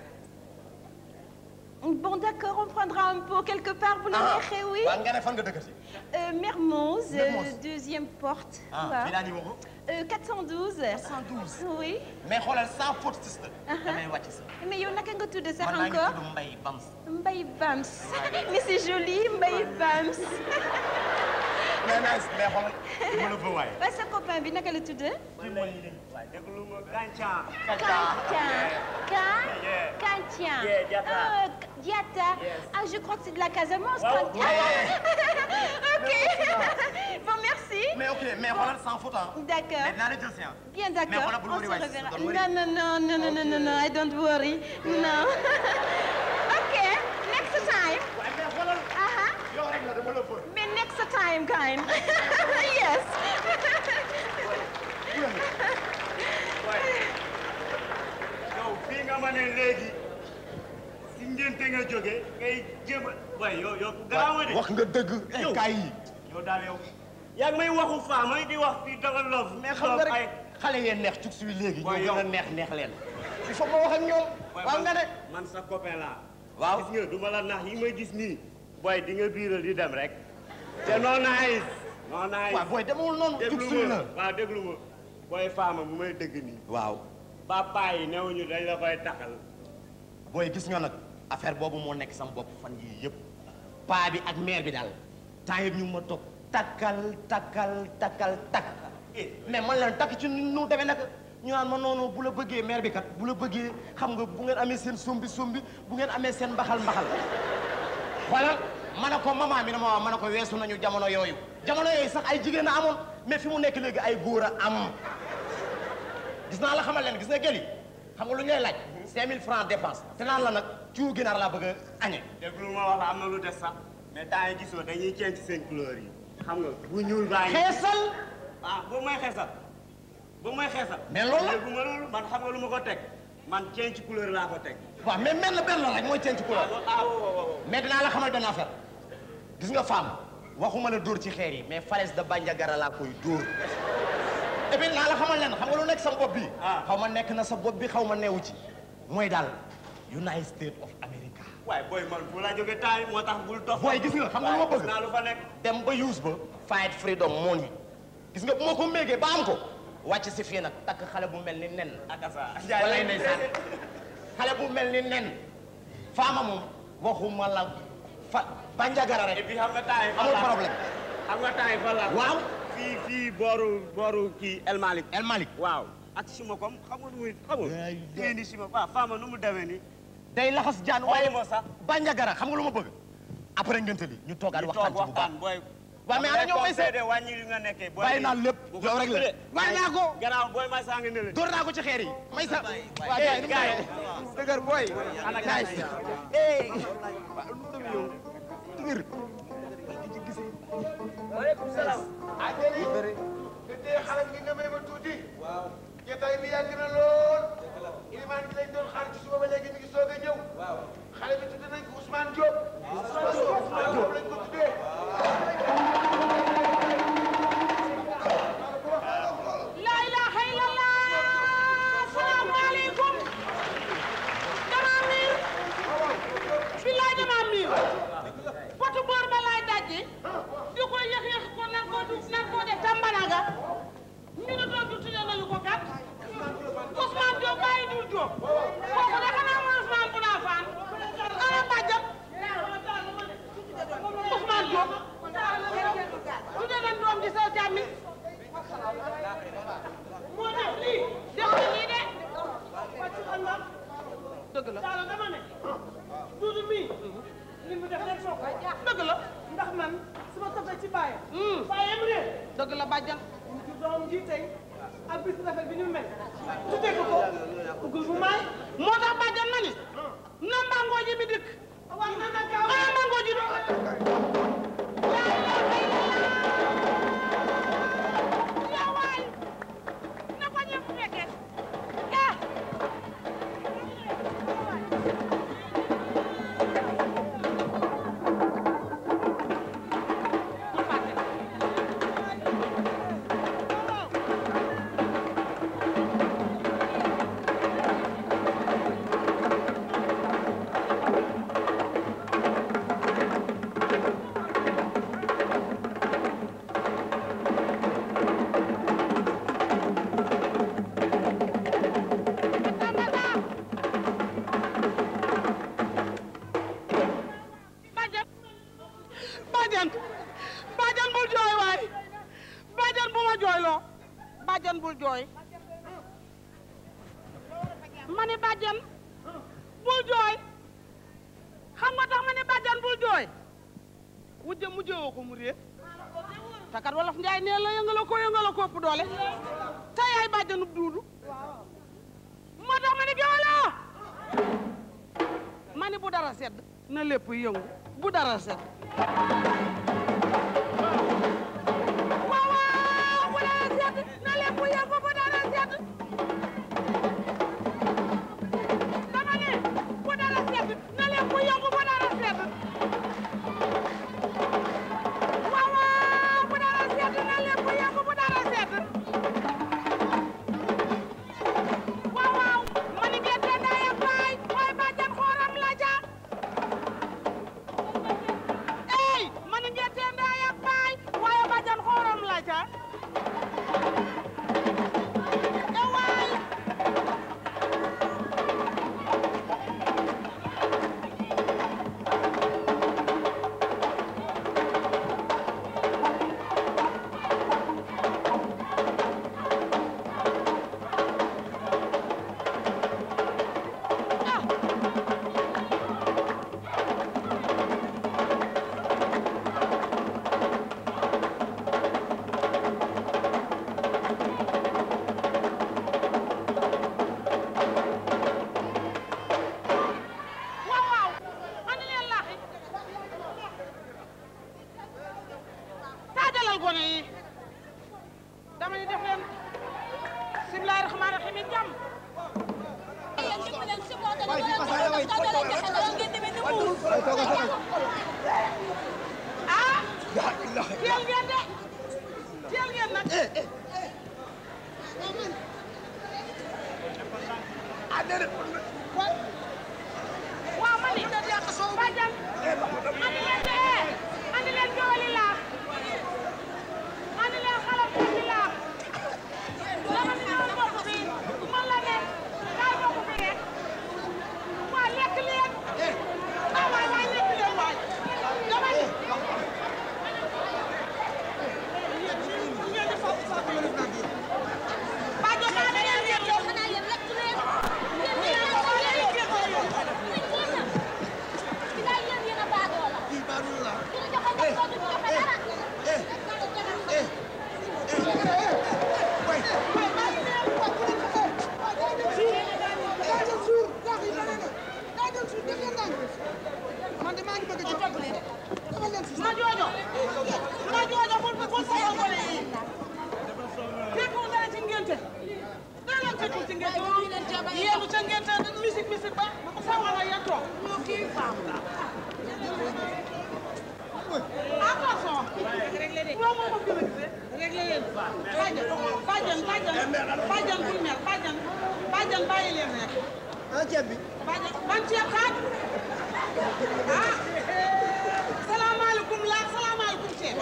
Bon, d'accord, on prendra un pot quelque part, vous l'avez oui. waaw nga ne fan nga dëkk si. Euh, Mermoz, Mermoz. euh, deuxième porte. ah waaw. fii laa numéro. Euh, quatre cent douze. quatre cent douze. Oui. mais xoolal sans faute sister. damay wàcc si. Mais yow naka nga tudd sax man maa ngi encore? tudd Mbaye Bams. Mbaye Bams. Mais c'est joli, Mbaye Bams. mais nice mais xoolal dama la veux waaye. Ba sa copain bi naka la tudd? déglu ma Kantian. Kantian. Kan- Kantian. Yeah, Diatta. Ah, Diatta. Ah, je crois que c'est de la Casamance. Wow. Kantian. Ok. Bon, merci. mais ok mais xoolal sans faute ah. D'accord. mais dinaa la jël si ah. Bien Mais d'accord, voilà, bul on worry, se ouais, reverra. don't worry. Non, non, non, non, non, non, non, non, I don't worry. Non. Ok, next time. waaye mais xoolal Aha. yow rek la dama la veux. Mais next time, kind. Yes. yow fii nga ma ne léegi si ngénte nga jóge ngay jéem a waaye yow yow ku garaaw nga de. wax nga dëgg. Yow. kaay yi. yow daal yow. yaa ngi may waxu faa may di wax fii danga love. mais xam nga love ay rek xale yee neex cug suy léegi. waaye ñoo gën a yow. neex neex leen. il faut ma wax ak ñoom. waaw nga ne. man sa copain laa. waaw. gis nga du ma la nax yi may gis nii. booy di nga biiral di dem rek. te non nice. non nice. waaw booy demul noonu cug déglu suy ma la. waaw déglu ma. booy faama bu may dëgg nii. waaw. papa yi newuñu dañ la koy taxal. booy gis nga nag affaire boobu moo nekk sama bopp fan yii yëpp. paa bi ak mère bi daal. temps yëpp ñu ngi ma toog takkal takkal takkal takk. mais man leen takk ci nu demee nag ñu naan ma noonu bu la bëggee mère bi kat bu la bëggee xam nga bu ngeen amee seen sombi sombi bu ngeen amee seen mbaxal mbaxal. voilà ma ne ko maman bi na ma wax ma ne ko weesu nañu jamono yooyu. jamono yooyu sax ay jigéen a amoon mais fi mu nekk léegi ay góor a am. gis naa la xamal leen gis nga gël yi xam nga lu ñu lay laaj. cinq mille francs dépense te naan la nag ciw ginaar laa bëgg a añe. déglu ma wax la am na lu des sax. mais temps yi gisoo dañuy ceeñ ci seen couleur yi. xam nga bu ñuul baa ngi. xeesal. ah boobu mooy xeesal. boobu mooy xeesal. mais loolu la léegi ma loolu man xam nga lu ma ko teg. man ceeñ ci couleur laa ko teg. waaw mais mel na benn la rek mooy ceeñ ci couleur. ah waaw waaw waaw. mais dinaa la xamal benn affaire gis nga femme waxuma la dóor ci xeer yi mais falaise de Bandiagara laa koy dóor. et puis naa la xamal leen xam nga lu nekk sa bopp bi. ah xaw ma nekk na sa bopp bi xaw ma neewu ci. mooy daal United States of America. waaye booy man fu la jóge temps yi moo tax bul dox. booy gis nga xam nga lu ma bëgg. naa lu fa nekk. dem ba use ba. fight freedom money. gis nga bu ma ko méegee ba am ko. wàcc si fii nag takk xale bu mel ni nen. akasa. walay ndeysaan xale bu mel ni nen. faama moom waxuma la fa Bandiagara et rek. puis xam nga temps yi. amul problème. xam nga temps yi fa la. waaw. fii fii booru booru kii El Malick. El Malick. waaw ak sima comme xam nga nu muy xam nga. fii ni sima waaw faama nu mu demee nii. day laxas jaan waaye moo sax. Bandiagara xam nga lu ma bëgg. après ngente li ñu toogaat waxtaan ci bu baax. waxtaan booy. waaw mais ana ñoom may seet. wàññi li nga nekkee. booy bàyyi naa lépp yow rek la. bàyyi naa ko. gannaaw booy may saa nga ne la. door naa ko ci xeer yi. may sa waa eh gars yi gars yi. dëgër booy. ana gars yi. eh. waaleykum salaam. ah déedéet. te tey xale bi nga may ma tuuti. waaw. jotaay bi yàgg na lool. ilimaan bi lañ doon xaar ci suba ba léegi mi ngi soog a ñëw. waaw. xale bi tudd nañ ko Ousmane Diop. Ousmane Diop Ousmane Diop lañ ko tuddee. La ilaha illallah. Salaamaaleykum. Dama miir. Billaay dama miir. Potu boor ba laay dajji. di ko yéex yéex ko nan koo du nan koo def tambanaga. ñu ne doon du tuddee nañu ko kat. Ousmane Diop bàyyi dul Diop. kooku de xanaa mooy Ousmane bu naa faan. dëgg la ndax man su ma toppee ci bàyyi bàyyam réer dëgg la bàjjan ci doom ji tey ak bis rafet bi ñu mel tuddee ko ko ugul bu maay moo tax bàjjan ma ni na mbangoo ji bi dikk wax na nag gaaw na mbangoo ji ma ne bàjjan bul jooy xam nga tax ma ne bàjjan bul jooy wujje mujjewoo ko mu réer te kat wolof njaay nee la yëngala ko yëngala ko ëpp doole te yaay bàjjanub duudu moo tax ma ne géwaloo ma ne bu dara sedd na lépp yëngu bu dara sedd waaw waaw bu dara sedd na lépp yëngu bu dara sedd dama ne bu dara sedd na lépp yëngu bu dara sedd waaw waaw bu dara sedd na lépp yëngu bu dara sedd waaw waaw ma ni gerte ndey ak baay waaye bàjjan xooram la ja ey ma ni gerte ndey ak baay waaye bàjjan xooram la ja e waay waaw waaw andi leen laaxi taajalal gone yi dama ni def leen bismillaahi rahmaani rahiim yi jàmm ah teel ngeen de teel ngeen nag waaw ma ni bàjjan andi leen de andi leen jooli laax andi leen xale bi laax dama ni ñëw bokk bi man la ne kaay bokk bi rek waa lekk leen ah waay waay lekk leen waay dama ni bàjjan maa ngi leen di yow xanaa yéen lekk leen ma joojo ma joojo bul bul sayal gone yi tekkul dara ci ngénte dara leen tekkul ci ngénte yéenu ca ngénte musique musique ba sa wala ya toog attention loo moo ko gën a gisee réglé leen bàjjan bàjjan bàjjan bàjjan bul mer bàjjan bàjjan bàyyi leen rek ah ceeb bi bàjjan ban ceeb xaaj ah salaamaaleykum laa salaamaaleykum ceeb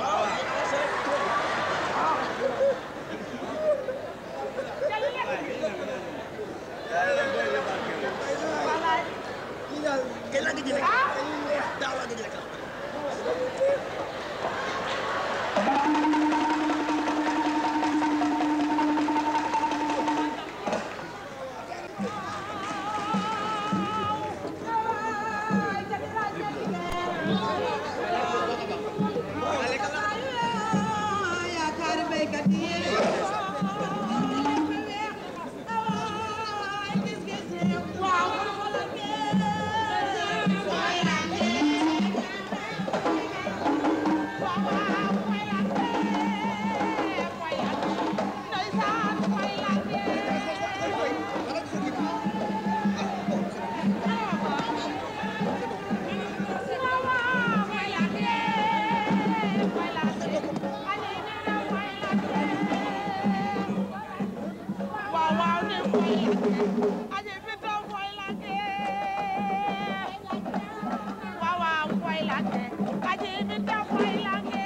aje bi taw koy lakke waaw waaw koy lakke aje bi taw koy lakke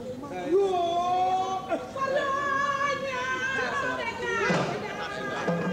Yo,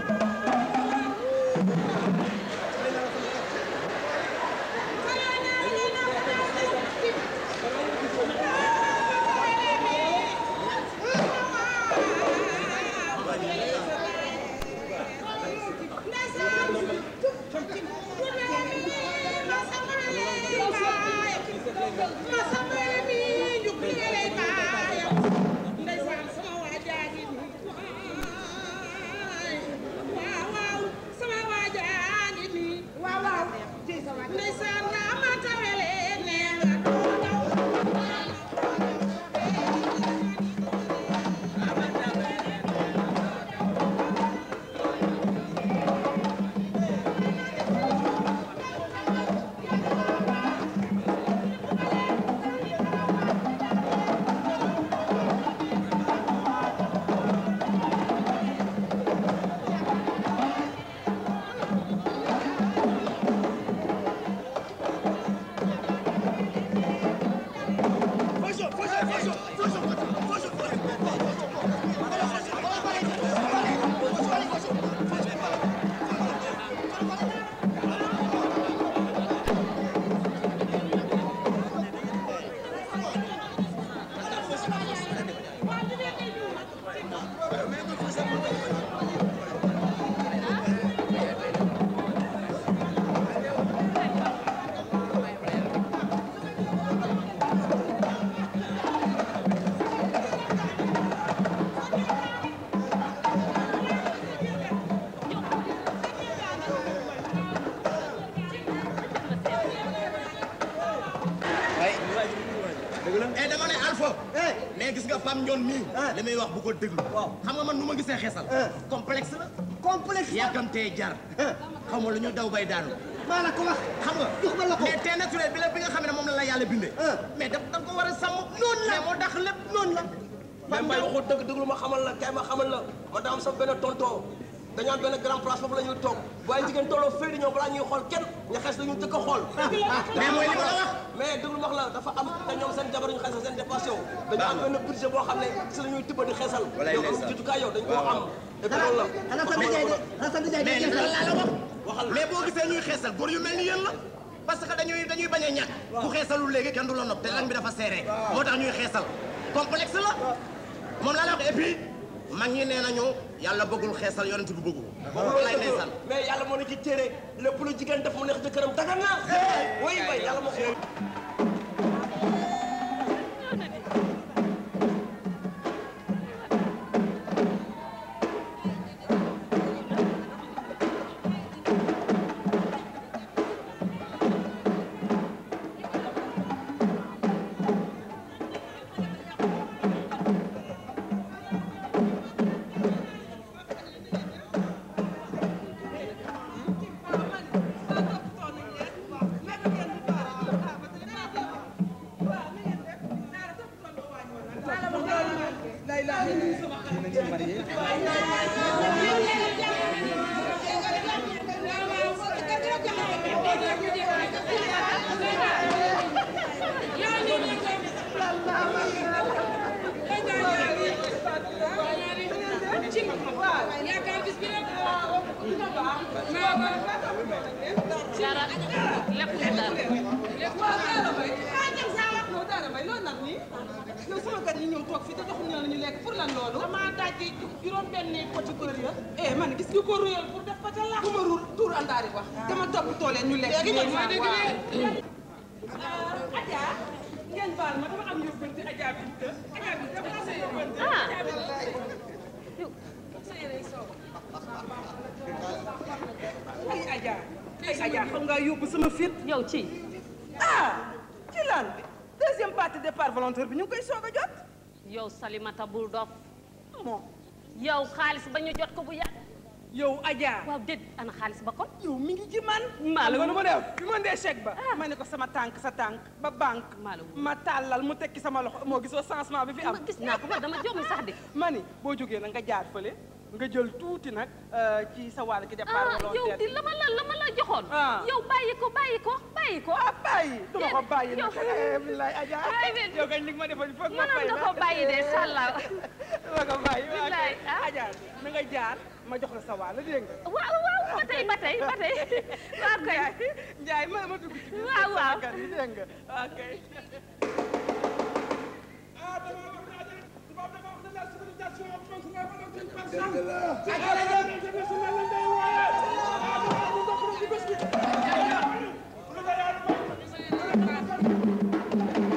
eh dama ne Alpha. mais gis nga Pam Ndione mii. li may wax bu ko déglu. xam nga man nu ma gisee xeesal. complexe la. complexe yàkkamtee jar. xam nga lu ñu daw bay daanu. maa la ko wax xam nga. jox ma la ko mais tey naturel bi la bi nga xam ne moom la la yàlla bindee. mais da nga ko war a sàmm. noonu la mais moo tax lépp noonu la. mais may waxul dëgg dëgg lu ma xamal la kay ma xamal la man daa am sama benn tonton dañu am benn grand place foofu la ñuy toog waaye jigéen tolloo fii di ñëw balaa ñuy xool kenn ña xees la ñu jëkk a xool. mais mooy li ma la wax. mais dëgg lu ma wax la dafa am te ñoom seen jabar ñu xeesal seen dépension dañu am benn budget boo xam ne si la ñuy tibba di xeesal. yow am jutukaay yow dañ koo am. et puis loolu la. mais li la la wax. waxal mais boo gisee ñuy xeesal góor yu mel ni yéen la. parce que dañuy dañuy bañ a ñàkk. ku xeesalul léegi kenn du la nopp te lang bi dafa serré. moo tax ñuy xeesal complexe la moom laa la wax et puis mag ñi nee nañu yàlla bëggul xeesal yonent bi bëggu boobu lay ndeysaan mais yàlla moo ne ci téere lépp lu jigéen def mu neex jëkkëram dagan na oui bay yàlla moo ko yow ci ah ci lan deuxième partie départ volontaire bi ñu ngi koy soog a jot. yow Salimata bul dof moom yow xaalis ba ñu jot ko bu yàgg. yow Adja. waaw déet ana xaalis ba kon. yow mi ngi ci man. maalo lu ma def bi ma ndee chèque ba. ma ne ko sama tànk sa tànk ba banque. ma tàllal mu tekki sama loxo moo gisoo changement bi fi am. gis naa ko ba dama jox mi sax de. ma ni boo jógee nag nga jaar fële nga jël tuuti nag ci sa wàll ki départ volontaire. yow di la ma la la ma la joxoon. yow bàyyi ko bàyyi ko bàyyi ko. ah bàyyi du ma ko bàyyi nag. billaay Adja yow kañ li ma defal il faut que ma fay la mënoon nga ko bàyyi de sàllaaw. ma ko bàyyi billaay ah Adja na nga jaar ma jox la sa wàll dégg nga. waaw waaw ba tey ba tey ba tey. waaw kay Ndiaye ma ma dugg ci biir. waaw waaw dégg nga ok. Thank you.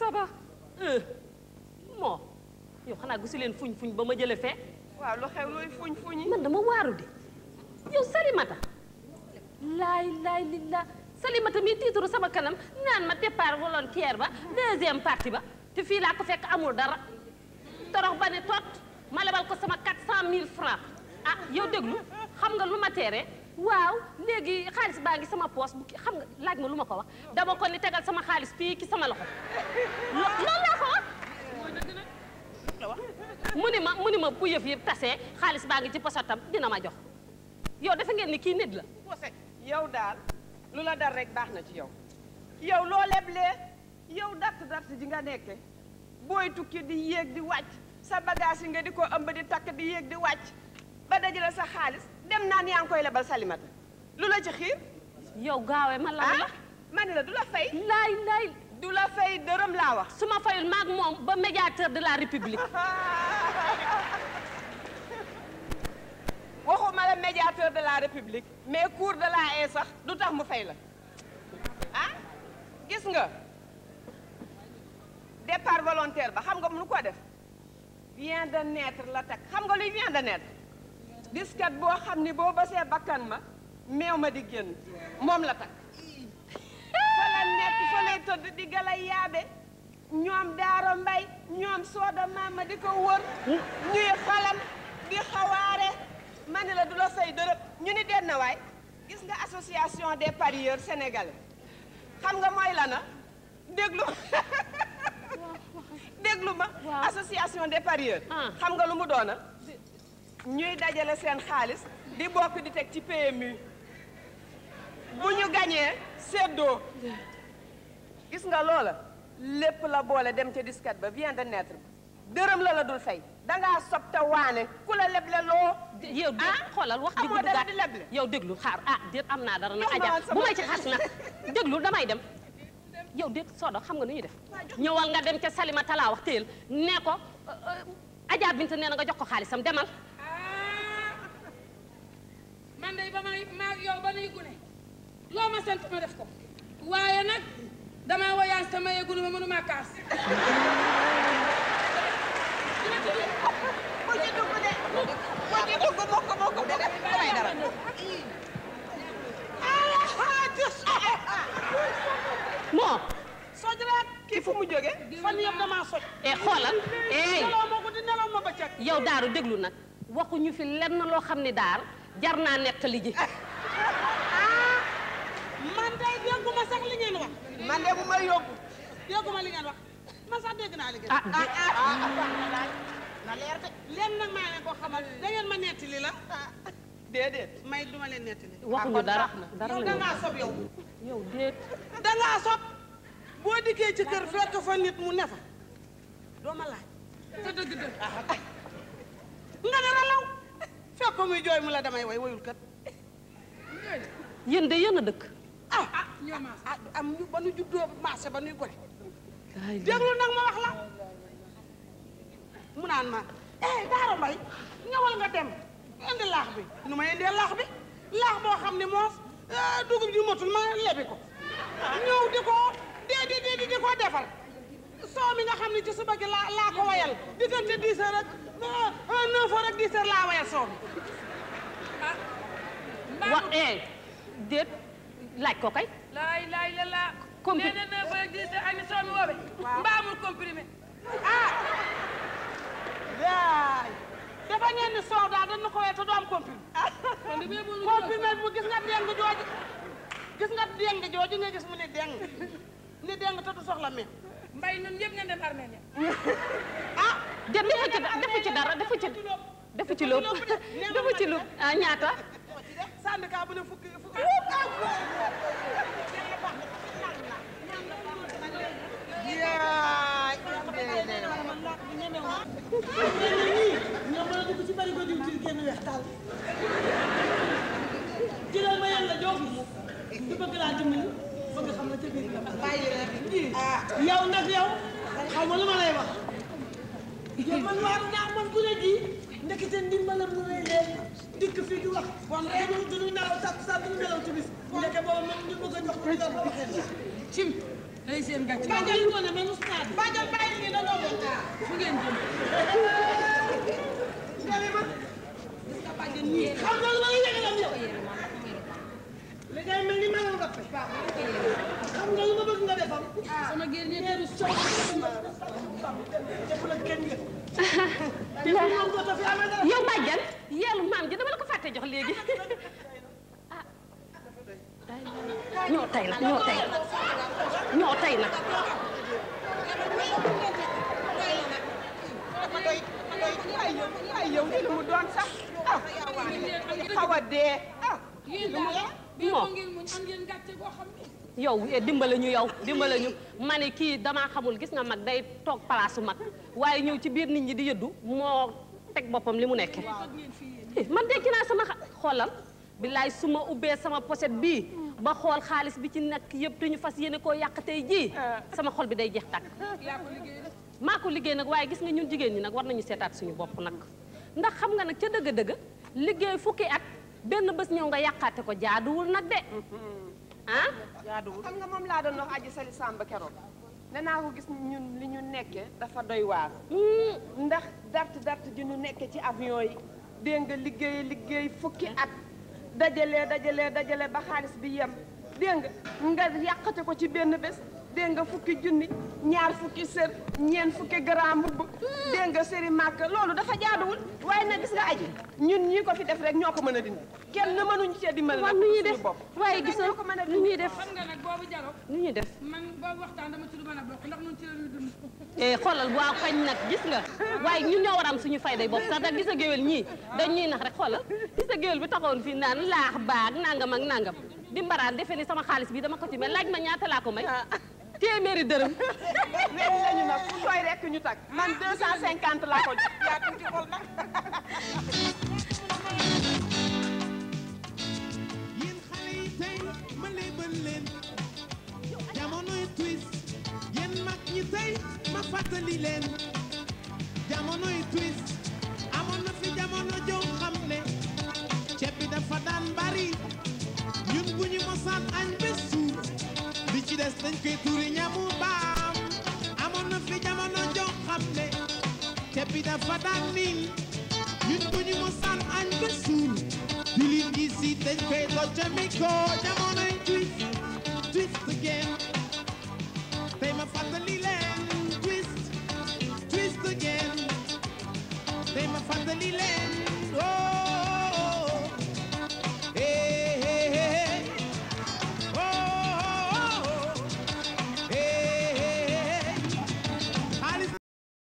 saba moo yow xanaa gisu leen fuñ fuñ ba ma jële fee waaw lu xew looy fuñ fuñi man dama waaru de yow Salimata laay laay lillah Salimata mi tiituru sama kanam naan ma départ volontaire ba deuxième partie ba te fii laa ko fekk amul dara torox ba ne tot ma lebal ko sama quatre cent mille francs ah yow déglu xam nga lu ma teere waaw léegi xaalis baa ngi sama poos bu xam nga laaj ma lu ma ko wax dama ko ni tegal sama xaalis fii ki sama loxo loolu laa ko wax mu ni ma mu ni ma bu yëf yi tasee xaalis baa ngi ci posotam dina ma jox yow dafa ngeen ni kii nit la yow daal lu la dal rek baax na ci yow yow loo leblee yow dart dart ji nga nekke booy tukki di yéeg di wàcc sa bagage yi nga di ko ëmb di takk di yéeg di wàcc ba dajale sa xaalis dem naan yaa ngi koy lebal Salimata lu la ci xiir yow gaawee ma lan la ma ne la du la fay laay laay du la fay dërëm laa wax su ma fayul maag moom ba médiateur de la république waxuma la médiateur de la république mais cour de la haie sax du tax mu fay la ah gis nga départ volontaire ba xam nga mu ko def vient de naître la takk xam nga luy vient de naître diskat boo xam ni boo basee bakkan ma meew ma di génn moom la takk fa la nekk fa lay tëdd di gala yaabe ñoom daaro mbay ñoom sooda maama di ko wër ñuy xalam di xawaare ma ne la du la say dërëb ñu ni denn waay gis nga association des parieurs sénégalais xam nga mooy la na déglu déglu ma association des parieurs xam nga lu mu doona ñuy dajale seen xaalis di bokk di teg ci P M U bu ñu gañee séddoo gis nga loola lépp la boole dem ca diskat ba vient de naître dërëm la la dul fay dangaa sob te waane ku la leble loo yow déet xoolal wax ji amoo dara di leble yow déglu xaar ah déet am naa dara nag aja bu may ci xas nag déglu damay dem yow déet soodo xam nga nu ñuy def ñëwal nga dem ca Salimata laa wax téel nee ko Adja Binta nee na nga jox ko xaalisam demal man de ba may maa yow ba nuy gune loo ma sant ma def ko waaye nag damaa woyaas te ma yegunu ma mënuma kaas bu ci dugg de bu ci dugg mokk mokk de def may dara moo soj rek kii fu mu jóge fan yëpp damaa soj e xoolal ey nelaw ma ko di nelaw ma ba cag yow daaru déglu nag waxuñu fi lenn loo xam ne daar jar naa nettali ji man day dégguma sax li ngeen wax man de bu may yóbbu dégguma li ngeen wax man sax dégg naa li ngeen ah na leer de leen nag maa leen ko xamal da ngeen ma nettali la déedéet may duma leen nettali waxuñu dara dara yow la dangaa sob yow yow déet dangaa sob boo dikkee ci kër fekk fa nit mu ne fa doo ma laaj te dëgg dëgg nga ne la law fekk ko muy jooy mu la damay way wayul kat yéen de yéen a dëkk ah ah am ñu ba nu juddoo marché ba nuy gore déglu nag ma wax la mu naan ma eh Daara Mbay ñëwal nga dem indi laax bi nu ma indee laax bi laax boo xam ne moos dugub ji motul ma lebi ko ñëw di ko dee di di di ko defar soo mi nga xam ne ci suba gi laa laa ko wayal diggante dix heures ak neuf heures ak dix heures laa wayal soo mi wa eh déet laaj ko kay laay laay la laa Compri- nee na neuf heures ak dix heures ak ni soo mi woowe mbaamul comprimé ah yaay dafa ngeen ni soow daal dañu ko wee te du am comprimé comprimé bu gis nga deng jooju gis nga deng jooju nga gis mu ne deng ni deng te du soxla meew mbay ñun yëpp ngeen dem armée ah déet defu ci defu ci dara defu ci defu ci lóob defu ci lóob ah ñaata syndicat bu ne fukki fukki yaay ñoom mën a dugg ci bari ko diw ci génn weex taal jëlal ma yàlla jox di bëgg laa dimbali bëgg xam na ca biir la bàyyi rek yow nag yow xaw ma lu ma lay wax yow man waar naa man ku ne ji ndekete ndimbalam lu lay leen dikk fii di wax bon duñu duñu nelaw takk saa duñu nelaw ci bis ndeke boobu moom ñu bëgg a jox ko nga ko waxee cim day seen gàcce. Badiane li woon na man oustaz. Badiane bàyyi nii dañoo bokk. fu ngeen jëm. Salima. gis nga Badiane ñii. xam nga lu ma la yëgalam yow. li ngay mel ni mënoon nga fe. xam nga lu ma bëgg nga defam. sama géer ñee teru sow. yow Badiane yeelu maam ji dama la ko fàtte jox léegi ah ñoo tey nag ñoo tey ñoo tey nag ay yow ay yow li mu doon sax ah xaw a dee ah yéen daal bii moo ngeen muñ am ngeen gàcce goo xam ne. yow dimbale ñu yow dimbale ñu ma ne kii damaa xamul gis nga mag day toog palaasu mag waaye ñëw ci biir nit ñi di yëddu moo teg boppam li mu nekke man denc naa sama xoolal billaay su ma ubbee sama pochette bii ba xool xaalis bi ci nekk yëpp te ñu fas yéene koo yàq tey jii sama xol bi day jeex tàkk maa ko liggéey nag waaye gis nga ñun jigéen ñi nag war nañu seetaat suñu bopp nag ndax xam nga nag ca dëgg-dëgg liggéey fukki at benn bés ñëw nga yàqaate ko jaaduwul nag de ah jaaduwul xam nga moom laa doon wax aji sali sàmba keroog nee naa ko gis ñun li ñu nekke dafa doy waar ndax dart dart ji ñu nekke ci avion yi dégg nga liggéey liggéey fukki at dajale dajale dajale ba xaalis bi yem dégg nga nga yàqate ko ci benn bés dégg nga fukki junni ñaar fukki sër ñeent fukki gramme mbubb dégg nga sëri màkk loolu dafa jaaduwul waaye nag gis nga aji ñun ñii ko fi def rek ñoo ko mën a dindi kenn mënuñu cee dimbali nag nu ñuy def suñu bopp waaye gis nga nu ñuy def xam nga nag boobu jaro nu ñuy def man boobu waxtaan dama ci du mën a bokk ndax ñun ci la ñuy dund. eh xoolal waaw kañ nag gis nga waaye ñun ñoo war a am suñu fayday bopp sax da gis nga géwél ñii dañ ñuy nax rek xoolal gis nga géwél bi taxawoon fii naan laax baag nangam ak nangam di mbaraan defe ni sama xaalis bi dama ko ci mel laaj ma ñaata laa ko may téeméeri dërëm weñ lañu nag fu sooy rekk ñu tag man deux cent cinquante laa ko jox yaa tuuti xool nag yéen xale yi tey ma lebal leen jamonoy twist yéen mag ñi tey ma fàttali leen jamonoy twist amoon na fi jamono joo xam ne ceeb bi dafa daan bari ñun bu ñu mosaan añ ba suur li ci des dañ koy tuuri ñamu baam amoon na fi jamono joo xam ne ceeb bi dafa daan niin ñun bu ñu mosaan añ ba suur diwlin gi si dañ koy doccami ko jamonoy twist twist again tey ma fàttali leen twist twist again tey ma fàttali leen